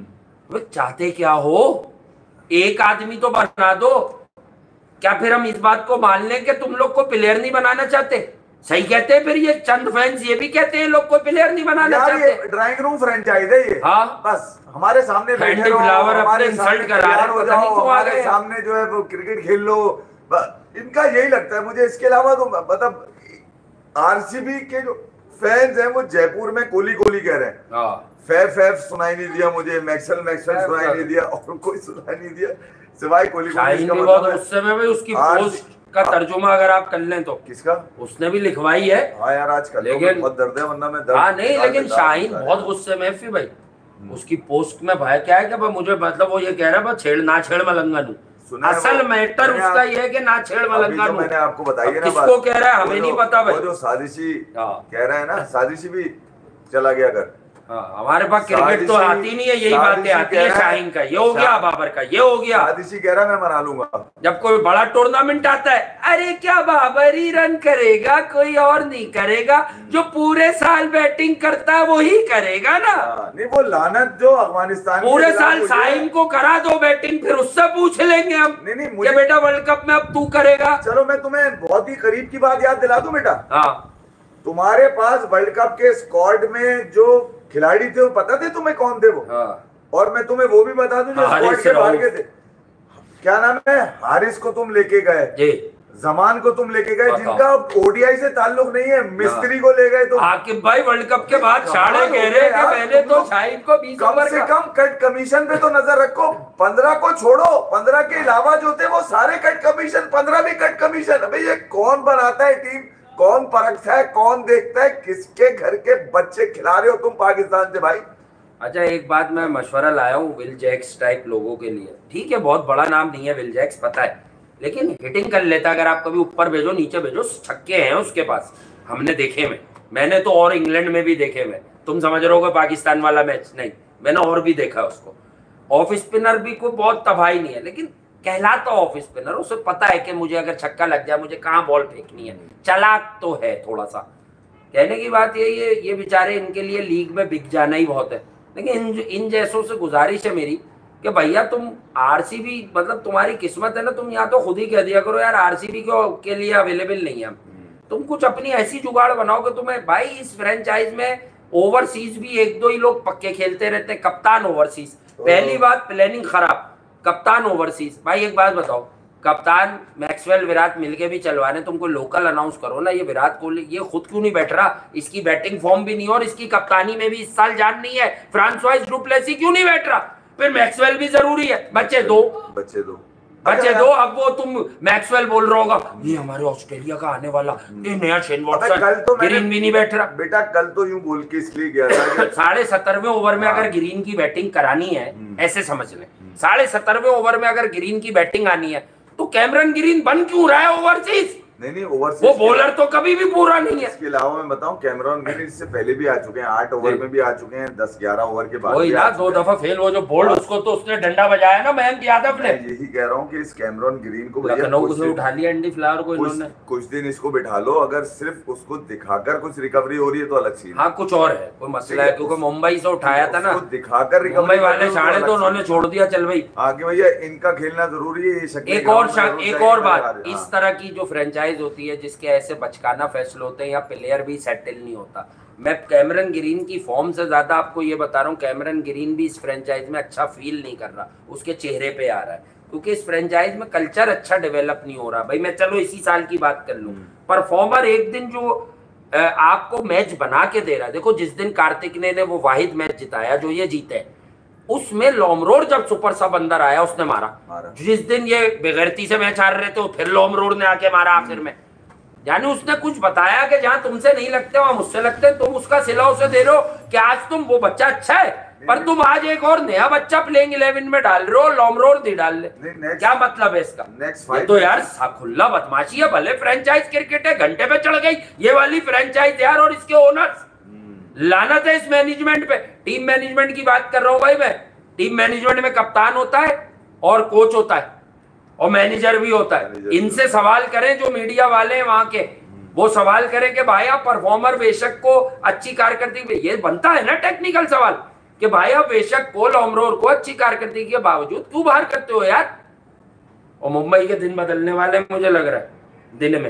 चाहते क्या हो? एक आदमी तो बना दो। क्या फिर हम इस बात को मान लें कि तुम लोग को प्लेयर नहीं बनाना चाहते? सही कहते हैं फिर ये चंद फैंस, ये भी कहते हैं लोग को प्लेयर नहीं बनाना चाहते। ड्राइंग रूम फ्रेंचाइज है ये। हाँ, बस हमारे सामने बैठे रहो, हमारे इंसल्ट करा रहे हो, हमारे सामने जो है वो क्रिकेट खेल लो, इनका यही लगता है मुझे। इसके अलावा तो मतलब आरसीबी के जो फैंस हैं वो जयपुर में कोहली कोहली कह रहे हैं, फैफ फैफ सुनाई नहीं दिया मुझे, मैक्सवेल मैक्सवेल सुनाई नहीं दिया, और कोई सुनाई नहीं दिया सिवाय कोहली। उस समय में उसकी पोस्ट का तर्जुमा अगर आप कर लें तो किसका, उसने भी लिखवाई है। हाँ यार आजकल लेकिन बहुत दर्द है, वरना मैं दर्द हाँ नहीं, लेकिन शाहीन बहुत गुस्से में है भाई। उसकी पोस्ट में भाई क्या है कि मुझे मतलब वो ये कह रहा है छेड़ ना छेड़ मलंगा, असल मैटर उसका ये है कि ना छेड़ मलंगा। मैंने आपको बताई है ना, किसको कह रहा है हमें नहीं पता भाई। वो जो साजिशी कह रहा है ना, साजिशी भी चला गया अगर। हाँ, हमारे पास क्रिकेट तो आती नहीं है, यही बातें आती है शाहीन का, ये हो गया बाबर का, ये हो गया। साजिशी कह रहा मैं मना लूंगा। जब कोई बड़ा टूर्नामेंट आता है, अरे क्या बाबर ही रन करेगा, कोई और नहीं करेगा, जो पूरे साल बैटिंग करता है वो ही करेगा ना। नहीं वो लानत जो अफगानिस्तान पूरे साल शाहीन को करा दो बैटिंग, फिर उससे पूछ लेंगे हम। नहीं नहीं मुझे बेटा वर्ल्ड कप में अब तू करेगा। चलो मैं तुम्हें बहुत ही करीब की बात याद दिला दूं बेटा। हाँ, तुम्हारे पास वर्ल्ड कप के स्क्वाड में जो खिलाड़ी थे वो पता थे तुम्हें कौन थे वो? हाँ। और मैं तुम्हें वो भी बता दूं जो स्क्वाड के बाहर के थे, क्या नाम है, हारिस को तुम लेके गए, जमान को तुम लेके गए, जिनका ओडीआई से ताल्लुक नहीं है, मिस्त्री को ले गए। तो आकिब भाई वर्ल्ड कप के बाद छाड़े कह रहे हैं कि मैंने तो शाहीन को बीस कम से कम कट कमीशन पे तो नजर रखो। पंद्रह को छोड़ो, पंद्रह के अलावा जो थे वो सारे कट कमीशन, पंद्रह भी कट कमीशन। अबे ये कौन बनाता है टीम, कौन परखता है, कौन देखता है, किसके घर के बच्चे खिला रहे हो तुम पाकिस्तान से भाई। अच्छा एक बात मैं मशवरा लाया हूँ विल जैक्स टाइप लोगों के लिए, ठीक है बहुत बड़ा नाम नहीं है विल जैक्स पता है, लेकिन हिटिंग कर लेता। अगर आप कभी ऊपर भेजो नीचे भेजो, छक्के हैं उसके पास, हमने देखे में, मैंने तो और इंग्लैंड में भी देखे में। तुम समझ रहे हो पाकिस्तान वाला मैच नहीं, मैंने और भी देखा उसको। ऑफ स्पिनर भी कोई बहुत तबाही नहीं है, लेकिन कहलाता ऑफ स्पिनर, उसे पता है कि मुझे अगर छक्का लग जाए मुझे कहाँ बॉल फेंकनी है, चालाक तो है थोड़ा सा। कहने की बात यही है, ये बेचारे इनके लिए लीग में बिक जाना ही बहुत है। लेकिन इन, इन जैसों से गुजारिश है मेरी कि भैया तुम आरसीबी, मतलब तुम्हारी किस्मत है ना, तुम यहाँ तो खुद ही कह दिया करो यार आरसीबी को के लिए अवेलेबल नहीं है हम। तुम कुछ अपनी ऐसी जुगाड़ बनाओ कि तुम्हें भाई इस फ्रेंचाइज में ओवरसीज भी एक दो ही लोग पक्के खेलते रहते हैं। कप्तान ओवरसीज, पहली बात प्लानिंग खराब, कप्तान ओवरसीज। भाई एक बात बताओ, कप्तान मैक्सवेल विराट मिलके भी चलवाने, तुमको लोकल अनाउंस करो ना। ये विराट कोहली ये खुद क्यों नहीं बैठ रहा, इसकी बैटिंग फॉर्म भी नहीं और इसकी कप्तानी में भी इस साल जान नहीं है। फ्रांसवाइज डुप्लेसी क्यों नहीं बैठ रहा, फिर मैक्सवेल भी जरूरी है। बच्चे दो बच्चे दो बच्चे दो। अब वो तुम मैक्सवेल बोल रहा होगा ये हमारे ऑस्ट्रेलिया का आने वाला ये नया शेन वॉटसन, कल तो ग्रीन भी नहीं बैठ रहा। बेटा कल तो यूं बोल के इसलिए गया था साढ़े सत्तरवें ओवर में अगर ग्रीन की बैटिंग करानी है, ऐसे समझ लें, साढ़े सत्तरवें ओवर में अगर ग्रीन की बैटिंग आनी है तो कैमरन ग्रीन बन क्यों रहा है ओवरसीज? नहीं नहीं ओवरसीज वो बॉलर तो कभी भी पूरा नहीं है। इसके अलावा मैं बताऊं कैमरन ग्रीन इससे पहले भी आ चुके हैं, आठ ओवर में भी आ चुके हैं, दस ग्यारह ओवर के बाद वही ना, दो दफा फेल। वो जो बोल्ड उसको तो उसने डंडा बजाया ना मयंक यादव ने। यही कह रहा हूँ कि इस कैमरन ग्रीन को लखनऊ से उठा लिया एंडी फ्लावर को इन्होंने। कुछ दिन इसको बिठा लो, अगर सिर्फ उसको दिखाकर कुछ रिकवरी हो रही है तो अलग सीन। हाँ कुछ और है, कोई मसला है, क्योंकि मुंबई से उठाया था ना, दिखाकर मुंबई वाले साढ़े तो उन्होंने छोड़ दिया। चल भाई आगे भैया इनका खेलना जरूरी है। एक और एक और बात, इस तरह की जो फ्रेंचाइज होती है जिसके ऐसे बचकाना फैसले होते हैं या प्लेयर भी सेटल नहीं होता। मैं कैमरन ग्रीन की फॉर्म से ज्यादा आपको ये बता रहा हूँ, कैमरन ग्रीन भी इस फ्रेंचाइज में अच्छा फील नहीं कर रहा, उसके चेहरे पे आ रहा है, क्योंकि इस फ्रेंचाइज में कल्चर अच्छा डेवलप नहीं हो रहा। भाई मैं चलो इसी साल की बात कर लूँ, परफॉर्मर एक दिन जो आपको मैच बना के दे रहा है, देखो जिस दिन कार्तिक ने, ने वो वाहिद मैच जिताया जो ये जीते, उसमें लॉमरोड जब सुपर सब अंदर आया उसने मारा, मारा। जिस दिन ये बेगैरती से मैच हार रहे थे फिर लॉमरोड ने आके मारा आखिर में। यानी उसने कुछ बताया कि जहां तुमसे नहीं लगते वहां मुझसे लगते, तुम उसका सिला उसे दे रहे हो कि आज तुम वो बच्चा अच्छा है, पर तुम आज एक और नया बच्चा प्लेइंग इलेवन में डाल रहे हो, लॉमरोड नहीं डाल रहे। क्या मतलब है इसका? ये तो यार खुल्ला बदमाशी है। भले फ्रेंचाइज क्रिकेट है, घंटे पे चढ़ गई ये वाली फ्रेंचाइज यार, और इसके ओनर्स लानत है इस मैनेजमेंट पे। टीम मैनेजमेंट की बात कर रहा हूं भाई मैं। टीम मैनेजमेंट में कप्तान होता है और कोच होता है और मैनेजर भी होता है। इनसे सवाल करें जो मीडिया वाले हैं वहां के, वो सवाल करें कि भाई आप परफॉर्मर बेशक को अच्छी कारकर्दगी, ये बनता है ना टेक्निकल सवाल कि भाई आप बेशक को लॉमरोड को अच्छी कारकर्दगी के बावजूद क्यों बाहर करते हो यार? और मुंबई के दिन बदलने वाले मुझे लग रहा है दिन में,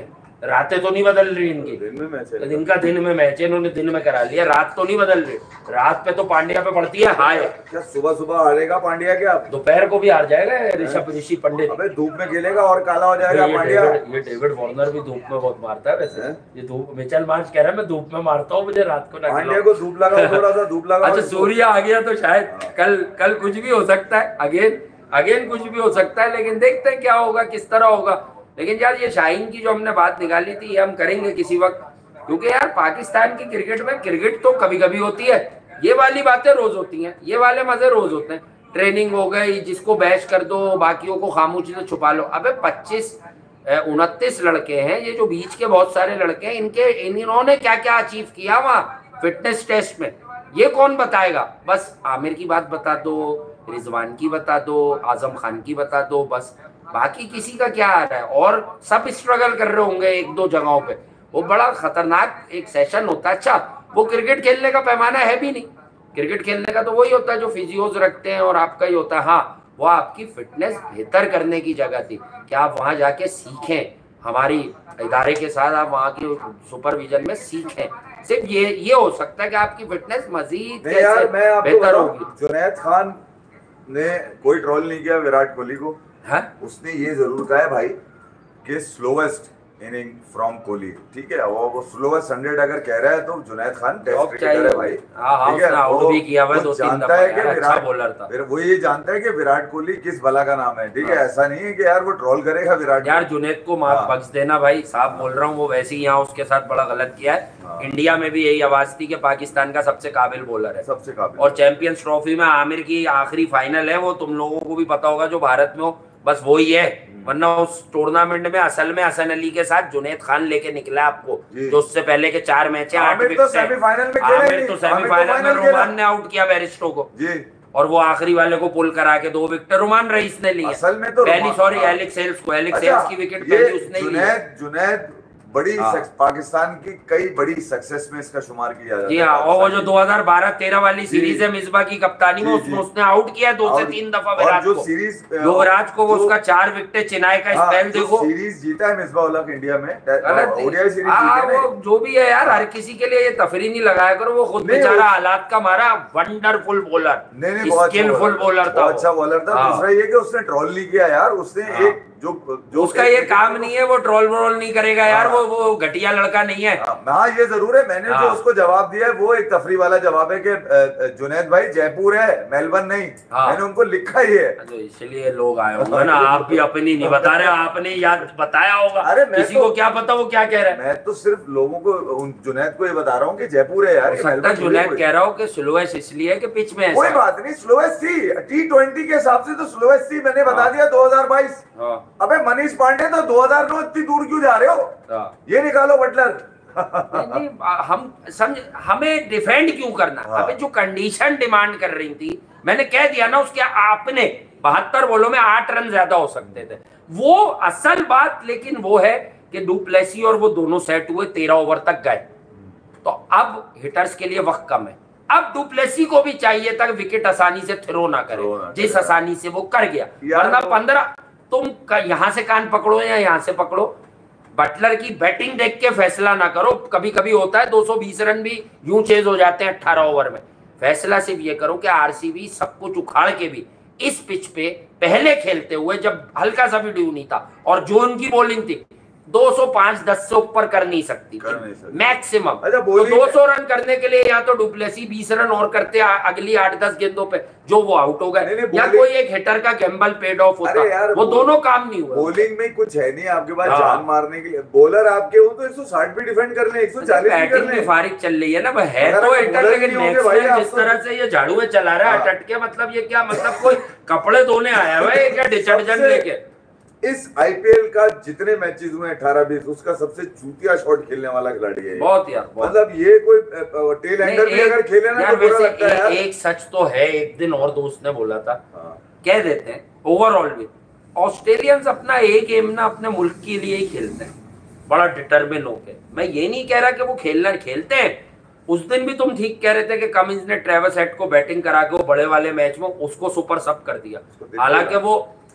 रातें तो नहीं बदल रही इनकी, दिन में मैच है, इनका दिन में मैच है, इन्होंने दिन में करा लिया, रात तो नहीं बदल रही। रात पे तो पांड्या पे पड़ती है हाय। क्या सुबह सुबह हारेगा पांड्या? क्या दोपहर को भी हार जाएगा ऋषभ ऋषि पंडित। अबे धूप में खेलेगा और काला हो जाएगा पांड्या। ये डेविड वार्नर भी धूप में बहुत मारता है वैसे। ये धूप, मिचेल मार्श कह रहा है मैं धूप में मारता हूँ, मुझे रात को ना पांड्या को धूप लगा, थोड़ा सा धूप लगा। अच्छा सूर्य आ गया तो शायद कल कल कुछ भी हो सकता है, अगेन अगेन कुछ भी हो सकता है, लेकिन देखते हैं क्या होगा, किस तरह होगा। लेकिन यार ये शाहीन की जो हमने बात निकाली थी, ये हम करेंगे किसी वक्त, क्योंकि यार पाकिस्तान की क्रिकेट में, क्रिकेट तो कभी कभी होती है, ये वाली बातें रोज होती हैं, ये वाले मजे रोज होते हैं। ट्रेनिंग हो गई, जिसको बैश कर दो, बाकियों को खामोशी से छुपा लो। अबे पच्चीस उनतीस लड़के हैं, ये जो बीच के बहुत सारे लड़के हैं, इनके इन्होंने क्या क्या अचीव किया वहाँ फिटनेस टेस्ट में, ये कौन बताएगा? बस आमिर की बात बता दो, रिजवान की बता दो, आजम खान की बता दो, बस बाकी किसी का क्या आ रहा है। और सब स्ट्रगल कर रहे होंगे एक दो जगहों पे, वो बड़ा खतरनाक एक सेशन होता है। अच्छा वो क्रिकेट खेलने का पैमाना है भी नहीं, क्रिकेट खेलने का तो वही होता है जो फिजियोज रखते हैं और आपका ही होता है। हाँ वो आपकी फिटनेस बेहतर करने की जगह थी कि आप वहाँ जाके सीखें, हमारी इदारे के साथ आप वहाँ की सुपरविजन में सीखें। सिर्फ ये ये हो सकता है कि आपकी फिटनेस मजीद बेहतर होगी। जुनैद खान ने कोई ट्रोल नहीं किया विराट कोहली को। हाँ? उसने ये जरूर कहा है भाई कि स्लोवेस्ट इनिंग फ्रॉम कोहली, ठीक है, वो वो स्लोवेस्ट हंड्रेड अगर कह रहा है तो जुनैद खान टेस्ट क्रिकेटर है भाई, ठीक है, वो भी किया हुआ दो तीन दफा, है कि विराट बॉलर था, फिर वो ये जानता है कि विराट कोहली किस बला का नाम है, ठीक है। ऐसा नहीं है कि यार वो ट्रोल करेगा विराट। यार जुनैद को माफ बख्श देना भाई, साहब बोल रहा हूँ, वो वैसे ही यहाँ उसके साथ बड़ा गलत किया है। इंडिया में भी यही आवाज थी कि पाकिस्तान का सबसे काबिल बॉलर है, सबसे काबिल। और चैंपियंस ट्रॉफी में आमिर की आखिरी फाइनल है, वो तुम लोगों को भी पता होगा जो भारत में हो, बस वो ही है। वरना उस टूर्नामेंट में असल में हसन अली के साथ जुनैद खान लेके निकला आपको, जो उससे पहले के चार मैच है, आठ विकेट तो सेमीफाइनल में आमिर तो सेमीफाइनल में रोमान ने आउट किया बैरिस्टो को जी, और वो आखिरी वाले को पुल करा के दो विकेट रोमान रईस ने लिया। असल में तो पहली सॉरी एलेक्स सेल्स को, एलेक्स सेल्स की विकेट पहली उसने ली। जुनैद जुनैद बड़ी पाकिस्तान की कई बड़ी सक्सेस में इसका शुमार किया जाता है। जी हाँ, और वो जो दो हज़ार बारह तेरह वाली सीरीज है मिसबा की कप्तानी में, उसमें उसने आउट किया दो से तीन दफा विराट को, युवराज को, वो उसका चार विकेट चिनाई का स्पेल देखो, सीरीज जीता है मिसबा उल हक इंडिया में, ओडीआई सीरीज जीते वो जो भी है यार, हर किसी के लिए ये तफरी नहीं लगाया करो, वो खुद बेचारा हालात का मारा वंडरफुल बॉलर, स्किलफुल बॉलर था, अच्छा बॉलर था। दूसरा ये कि उसने ट्रोल नहीं किया यार, उसने एक जो, जो उसका ये काम नहीं है, वो ट्रोल व्रोल नहीं करेगा यार, वो वो घटिया लड़का नहीं है। हाँ ये जरूर है, मैंने जो उसको जवाब दिया है वो एक तफरी वाला जवाब है कि जुनैद भाई जयपुर है, मेलबर्न नहीं, मैंने उनको लिखा ही है, तो इसलिए लोग आए होंगे ना। आप भी अपनी नहीं बता रहे, आपने याद बताया होगा, अरे किसी को क्या पता वो क्या कह रहा है। मैं तो सिर्फ लोगों को, जुनैद को ये बता रहा हूँ कि जयपुर है यार। जुनैद कह रहा हूँ कि स्लोएस्ट इसलिए कि पिच में कोई बात नहीं, स्लोएस्ट थी टी ट्वेंटी के हिसाब से तो स्लोएस्ट थी, मैंने बता दिया दो हजार बाईस। अबे मनीष पांडे तो दो हजार नौ इतनी दूर क्यों जा रहे हो, ये निकालो बटलर। नहीं, हम समझ, हमें डिफेंड क्यों करना? हाँ। अबे जो कंडीशन डिमांड कर रही थी, मैंने कह दिया ना, उसके आपने बहत्तर बॉलों में आठ रन ज्यादा हो सकते थे, वो असल बात। लेकिन वो है कि डू प्लेसी और वो दोनों सेट हुए, तेरह ओवर तक गए, तो अब हिटर्स के लिए वक्त कम है। अब डुप्लेसी को भी चाहिए था विकेट आसानी से थ्रो ना करे, जिस आसानी से वो कर गया, वरना पंद्रह तुम यहां से कान पकड़ो या यहां से पकड़ो, बटलर की बैटिंग देख के फैसला ना करो। कभी कभी होता है दो सौ बीस रन भी यूं चेज हो जाते हैं अठारह ओवर में। फैसला सिर्फ ये करो कि आरसीबी सब कुछ उखाड़ के भी इस पिच पे पहले खेलते हुए, जब हल्का सा भी ड्यू नहीं था और जो उनकी बॉलिंग थी दो सौ पाँच दस से ऊपर कर नहीं सकती मैक्सिमम। अच्छा, तो दो सौ रन करने के लिए या तो डुप्लेसी बीस रन और करते अगली आठ दस गेंदों पे, जो वो आउट हो गए, या कोई एक हिटर का गैम्बल पेड ऑफ होता, वो दोनों काम नहीं हुआ। बॉलिंग में कुछ है नहीं आपके पास जान मारने के लिए, बॉलर आपके हो तो एक सौ साठ भी डिफेंड कर ले, एक सौ चालीस भी कर ले। फारिग चल रही है ना, है तो हिटर, लेकिन जिस तरह से ये झाड़ुए चला रहा है अटट के, मतलब ये क्या, मतलब कोई कपड़े धोने आया है क्या डिटर्जेंट लेके? इस आईपीएल का जितने मैचेस हुए अठारह बीस, उसका सबसे चूतिया शॉट खेलने वाला खिलाड़ी है बहुत यार, मतलब ये कोई टेल एंडर भी अगर खेले ना तो बुरा लगता है यार। एक सच तो है, एक दिन और दोस्त ने बोला था, कह देते हैं ओवरऑल भी ऑस्ट्रेलियंस अपना एक एम ना अपने मुल्क के लिए ही खेलते हैं, बड़ा डिटरमिन होके। मैं ये नहीं कह रहा कि वो खेलना खेलते हैं, उस दिन भी तुम ठीक कह रहे थे कि कमिंस ने ट्रेविस हेड को बैटिंग करा के वो बड़े वाले मैच में उसको सुपर सब कर दिया, हालांकि वो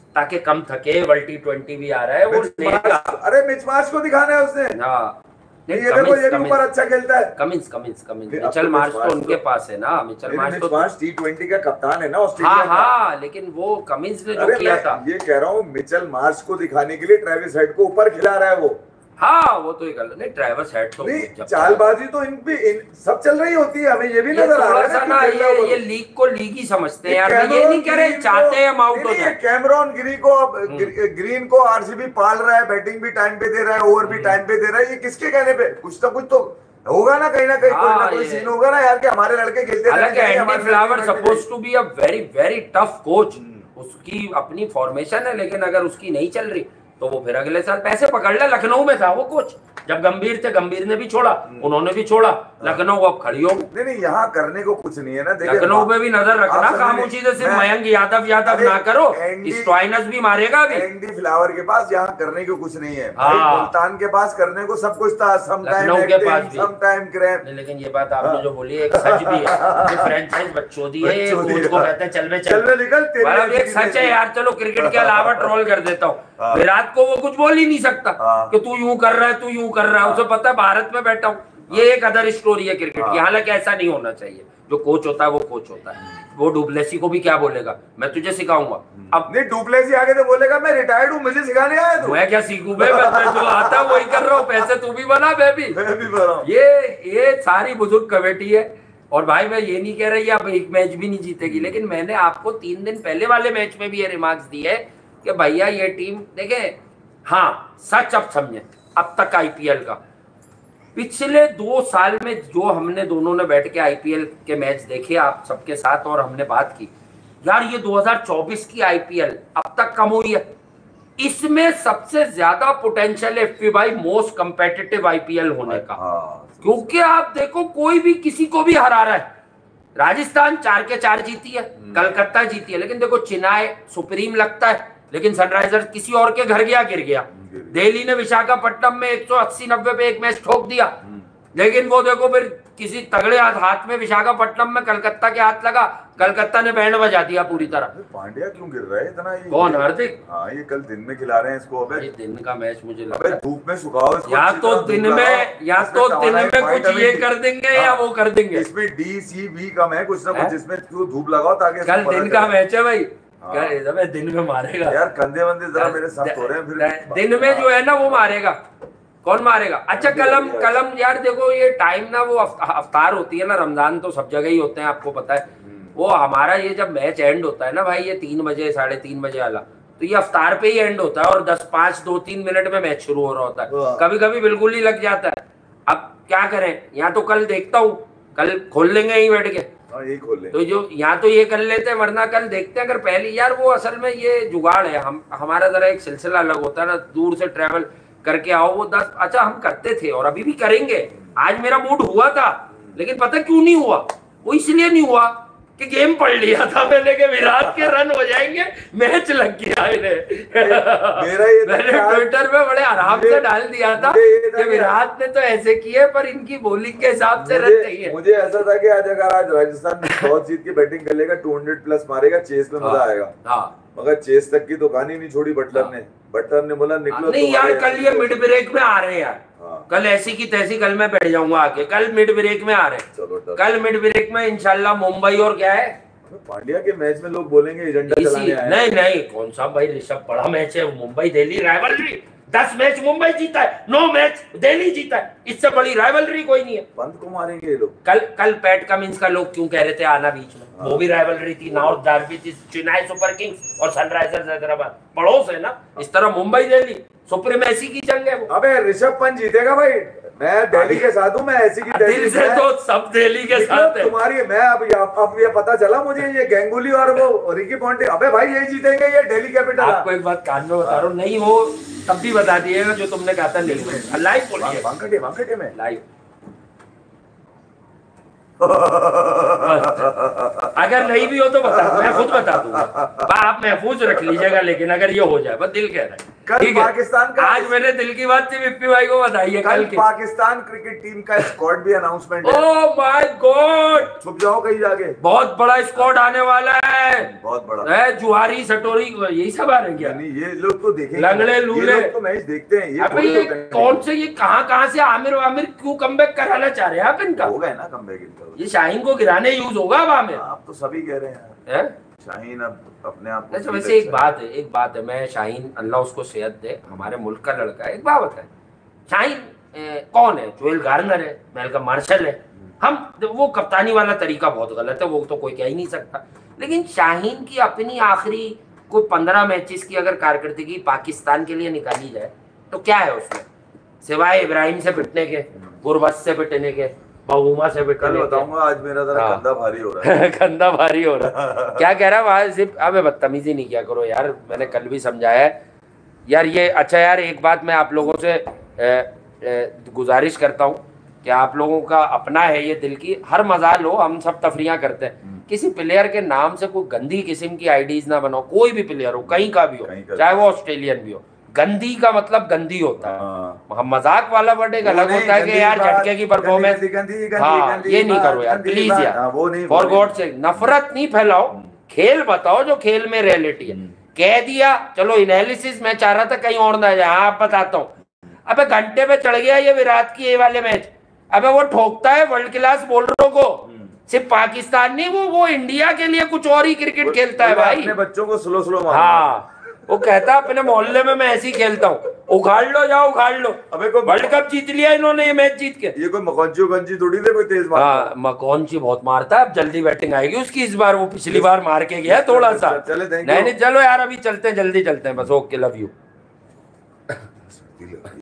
ताकि कम थके, वर्ल्ड टी ट्वेंटी भी आ रहा है वो लेगा। अरे मिच मार्श को दिखाना है उसने। हाँ नहीं, ये देखो ये भी ऊपर अच्छा खेलता है। Cummins Cummins Cummins Mitchell Marsh तो उनके पास है ना, मिचेल मार्श तो मार्श टी ट्वेंटी का कप्तान है ना ऑस्ट्रेलिया का। हाँ हाँ, लेकिन वो कमिंस ने जो किया था, ये कह रहा हूँ मिचेल मार्श को दिखाने के लिए ट्रेविस हेड को ऊपर खिला रहा है वो। हाँ वो तो एक नहीं, ट्रेविस हेड तो नहीं, चालबाजी तो इन भी इन सब चल रही होती है, हमें ये भी नजर आ रहा है ना, ये ये लीग को लीग ही समझते हैं यार, ये नहीं कह रहे चाहते हैं हम आउट हो जाए। कैमरॉन ग्रीन को ग्रीन को आरसीबी पाल रहा है, बैटिंग भी टाइम पे दे रहा है, ओवर भी टाइम पे दे रहा है, ये किसके कहने पे? कुछ तो कुछ तो होगा ना, कहीं ना कहीं कोई ना कोई सीन होगा ना यार, कि हमारे लड़के खेलते हैं। Andy Flower suppose to be a very very tough coach, उसकी अपनी फॉर्मेशन है, लेकिन अगर उसकी नहीं चल रही तो वो फिर अगले साल पैसे पकड़ ले। लखनऊ में था वो कोच जब गंभीर थे, गंभीर ने भी छोड़ा, उन्होंने भी छोड़ा, लखनऊ अब खड़ी हो। नहीं नहीं, यहाँ करने को कुछ नहीं है ना। लखनऊ में भी नजर रखना, खामोशी से सिर्फ मयंक यादव यादव ना करो, स्टॉइनस भी मारेगा अभी। एंडी फ्लावर के पास यहाँ करने को कुछ नहीं है, मुल्तान के पास करने को सब कुछ था, some time acting, some time crap. लेकिन ये बात आपने जो बोली एक सच भी है, फ्रेंचाइज बच्चोदी है, ये कोच को कहते हैं चल में चल निकल, एक सच है यार। चलो क्रिकेट के अलावा ट्रोल कर देता हूँ, विराट को वो कुछ बोल ही नहीं सकता कि तू यूं कर रहा है, तू यूं कर रहा है, उसे पता है भारत में बैठा हूँ। ये एक अदर स्टोरी है क्रिकेट की, हालांकि ऐसा नहीं होना चाहिए। जो कोच होता है वो कोच होता है, वो डुप्लेसी को भी क्या बोलेगा, मैं तुझे सिखाऊंगा। अब नहीं, डुप्लेसी आगे तो बोलेगा मैं रिटायर्ड हूँ, मुझे सिखाने आया तू। मैं क्या सीखूं बे, मैं जो आता वही कर रहा हूँ, पैसे तू भी बना, मैं भी मैं भी बना। ये ये सारी बुजुर्ग कमेटी है। और भाई मैं ये नहीं कह रही आप एक मैच भी नहीं जीतेगी, लेकिन मैंने आपको तीन दिन पहले वाले मैच में भी ये रिमार्क्स दिए कि भैया ये टीम देखे, हाँ सच अब समझे, अब तक आईपीएल का पिछले दो साल में जो हमने दोनों ने बैठ के आईपीएल के मैच देखे आप सबके साथ और हमने बात की, यार ये दो हज़ार चौबीस की आईपीएल अब तक कम हुई है, इसमें सबसे ज्यादा पोटेंशियल है भाई मोस्ट कंपेटिटिव आईपीएल होने का। क्योंकि आप देखो कोई भी किसी को भी हरा रहा है। राजस्थान चार के चार जीती है, कलकत्ता जीती है, लेकिन देखो चेन्नई सुप्रीम लगता है, लेकिन सनराइजर्स किसी और के घर गया गिर गया। दिल्ली ने विशाखापट्टनम में एक सौ अस्सी नब्बे पे एक मैच ठोक दिया, लेकिन वो देखो फिर किसी तगड़े हाथ हाथ में विशाखापट्टनम में कलकत्ता के हाथ लगा, कलकत्ता ने बैंड बजा दिया पूरी तरह। पांड्या क्यों गिर रहा है इतना? ये कौन? हार्दिक। हाँ, ये कल दिन में खिला रहे हैं इसको। अबे ये दिन का मैच मुझे लगता है धूप में सुखाओ इसको, या तो दिन में या तो दिन में कुछ ये कर देंगे या वो कर देंगे। इसमें डी सी बी कम है कुछ ना कुछ, जिसमें तू धूप लगाओ ताकि कल दिन का मैच है भाई, दिन में मारेगा यार। कंधे वंधे जरा मेरे साथ हो रहे हैं, फिर दिन में जो है ना वो मारेगा। कौन मारेगा? अच्छा कलम कलम यार देखो ये टाइम ना वो अफ्तार होती है ना, रमजान तो सब जगह ही होते हैं आपको पता है। वो हमारा ये जब मैच एंड होता है ना भाई, ये तीन बजे साढ़े तीन बजे वाला, तो ये अफ्तार पे ही एंड होता है और दस पांच दो तीन मिनट में मैच शुरू हो रहा होता है। कभी कभी बिल्कुल ही लग जाता है। अब क्या करें, या तो कल देखता हूँ, कल खोल लेंगे ही बैठ के, खोल ले। तो जो यहाँ तो ये कर लेते हैं, वरना कल देखते हैं अगर पहली। यार वो असल में ये जुगाड़ है, हम हमारा जरा एक सिलसिला अलग होता है ना, दूर से ट्रैवल करके आओ वो दस, अच्छा हम करते थे और अभी भी करेंगे। आज मेरा मूड हुआ था, लेकिन पता क्यों नहीं हुआ? वो इसलिए नहीं हुआ कि गेम पढ़ लिया था मैंने कि विराट के रन हो जाएंगे, मैच लग गया इन्हें। मेरा ये मैंने ट्विटर में बड़े आराम से डाल दिया था कि विराट ने तो ऐसे किए पर इनकी बॉलिंग के हिसाब से रन चाहिए। मुझे ऐसा था कि आज अगर आज राजस्थान टॉस जीत के बैटिंग कर लेगा, दो सौ प्लस मारेगा, चेस में मजा आएगा। हाँ, मगर चेस तक की तो कहानी नहीं छोड़ी बटलर ने। बटलर ने बोला निकलो। नहीं यार कल ये मिड ब्रेक में आ रहे हैं यार, कल ऐसी की तैसी, कल मैं बैठ जाऊंगा आके, कल मिड ब्रेक में आ रहे हैं। कल मिड ब्रेक में इंशाल्लाह मुंबई और क्या है पांड्या के मैच में लोग बोलेंगे एजेंडा चलाने आए। नहीं नहीं कौन सा भाई ऋषभ, बड़ा मैच है मुंबई दिल्ली राइवलरी। दस मैच मुंबई जीता है, नौ मैच दिल्ली जीता है, इससे बड़ी राइवलरी कोई नहीं है। पंत को मारेंगे ये लोग। कल कल पैट कमिंस का लोग क्यों कह रहे थे आना बीच में, वो भी राइवलरी थी। नॉर्थ डर्बी थी, चेन्नई सुपर किंग्स और सनराइजर्स हैदराबाद पड़ोस है ना, इस तरह मुंबई दिल्ली सुप्रीमेसी की जंग है वो। अबे ऋषभ पंत जीतेगा भाई, मैं दिल्ली के साथ हूँ, मैं ऐसी की दिल से तो सब दिल्ली के साथ है तुम्हारी। मैं अब अब ये पता चला मुझे, ये गंगुली और वो रिकी पॉन्टिंग, अबे भाई ये जीतेंगे, ये दिल्ली कैपिटल। आपको एक बात कान में बता रहा हूँ, नहीं हो तब भी बता दिएगा जो तुमने कहा था। नहीं लाइव बोलिए, वांकटे वांकटे में लाइव। अगर नहीं भी हो तो बता, मैं खुद बता दूंगा। आप महफूज रख लीजिएगा, लेकिन अगर ये हो जाए, बस दिल कह रहा है। कल पाकिस्तान का, आज मैंने दिल की बात थी विप्पी भाई को बताइए। कल पाकिस्तान क्रिकेट टीम का स्क्वाड भी अनाउंसमेंट है। ओह माय गॉड, छुप जाओ कहीं जाके, बहुत बड़ा स्क्वाड आने वाला है, बहुत बड़ा है। जुआरी सटोरी यही सब आ रहे हैं क्या? नहीं, ये लोग तो देखेंगे, लंगड़े लूले, ये लोग तो मैच देखते हैं। ये, अबे ये कौन से, ये कहां कहां से आमिर आमिर क्यों कमबैक कराना चाह रहे हैं आप इनका? होगा ना कमबैक इनका, ये शाहीन को गिराने यूज होगा अब आमिर। आप तो सभी कह रहे हैं, हैं? शाहीन अब अपने आप। अच्छा, वैसे एक बात है, एक बात है, मैं शाहीन, अल्लाह उसको सेहत दे, हमारे मुल्क का लड़का है। एक बात है, शाहीन कौन है? जोएल गार्नर है, मेलकम मार्शल है। हम वो कप्तानी वाला तरीका बहुत गलत है, वो तो कोई कह ही नहीं सकता। लेकिन शाहीन की अपनी आखिरी कोई पंद्रह मैचेस की अगर कारकर्दगी पाकिस्तान के लिए निकाली जाए तो क्या है उसमें, सिवाय इब्राहिम से पिटने के, गुरबत से पिटने के, बहुमा से पिटने के? बताऊंगा, आज मेरा जरा कंधा भारी हो रहा है। कंधा भारी हो रहा है। क्या कह रहा है वहां से? अबे बदतमीजी नहीं किया करो यार, मैंने कल भी समझाया है यार ये। अच्छा यार, एक बात मैं आप लोगों से ए, ए, गुजारिश करता हूँ कि आप लोगों का अपना है ये दिल की, हर मजाल हो, हम सब तफरियाँ करते हैं, किसी प्लेयर के नाम से कोई गंदी किस्म की आईडीज ना बनाओ। कोई भी प्लेयर हो, कहीं का भी हो, चाहे वो ऑस्ट्रेलियन भी हो, गंदी का मतलब गंदी होता है। हम मजाक वाला वर्ड एक अलग होता है कि यार झटके की परफॉर्मेंस, हाँ ये नहीं करो यार प्लीज यार, फॉर गॉड से नफरत नहीं फैलाओ, खेल बताओ जो खेल में रियलिटी है। कह दिया चलो एनालिसिस, मैं चाह रहा था कहीं और ना जाए, आप बताता हूँ। अबे घंटे पे चढ़ गया ये विराट की ये वाले मैच, अबे वो ठोकता है वर्ल्ड क्लास बॉलरों को, सिर्फ पाकिस्तान नहीं, वो वो इंडिया के लिए कुछ और ही क्रिकेट खेलता है भाई। अपने बच्चों को स्लो स्लो मारो। हाँ, वो कहता है अपने मोहल्ले में मैं ऐसे ही खेलता हूँ, उखाड़ लो जाओ उखाड़ लो। अबे कोई वर्ल्ड कप जीत लिया इन्होंने ये मैच जीत के। ये कोई मकौंची उकौंची थोड़ी दे, कोई तेज मारता। हाँ, मकौंची बहुत मारता है, अब जल्दी बैटिंग आएगी उसकी इस बार, वो पिछली बार मार के गया थोड़ा सा। नहीं नहीं चलो यार, अभी चलते हैं, जल्दी चलते हैं बस। Okay, love you.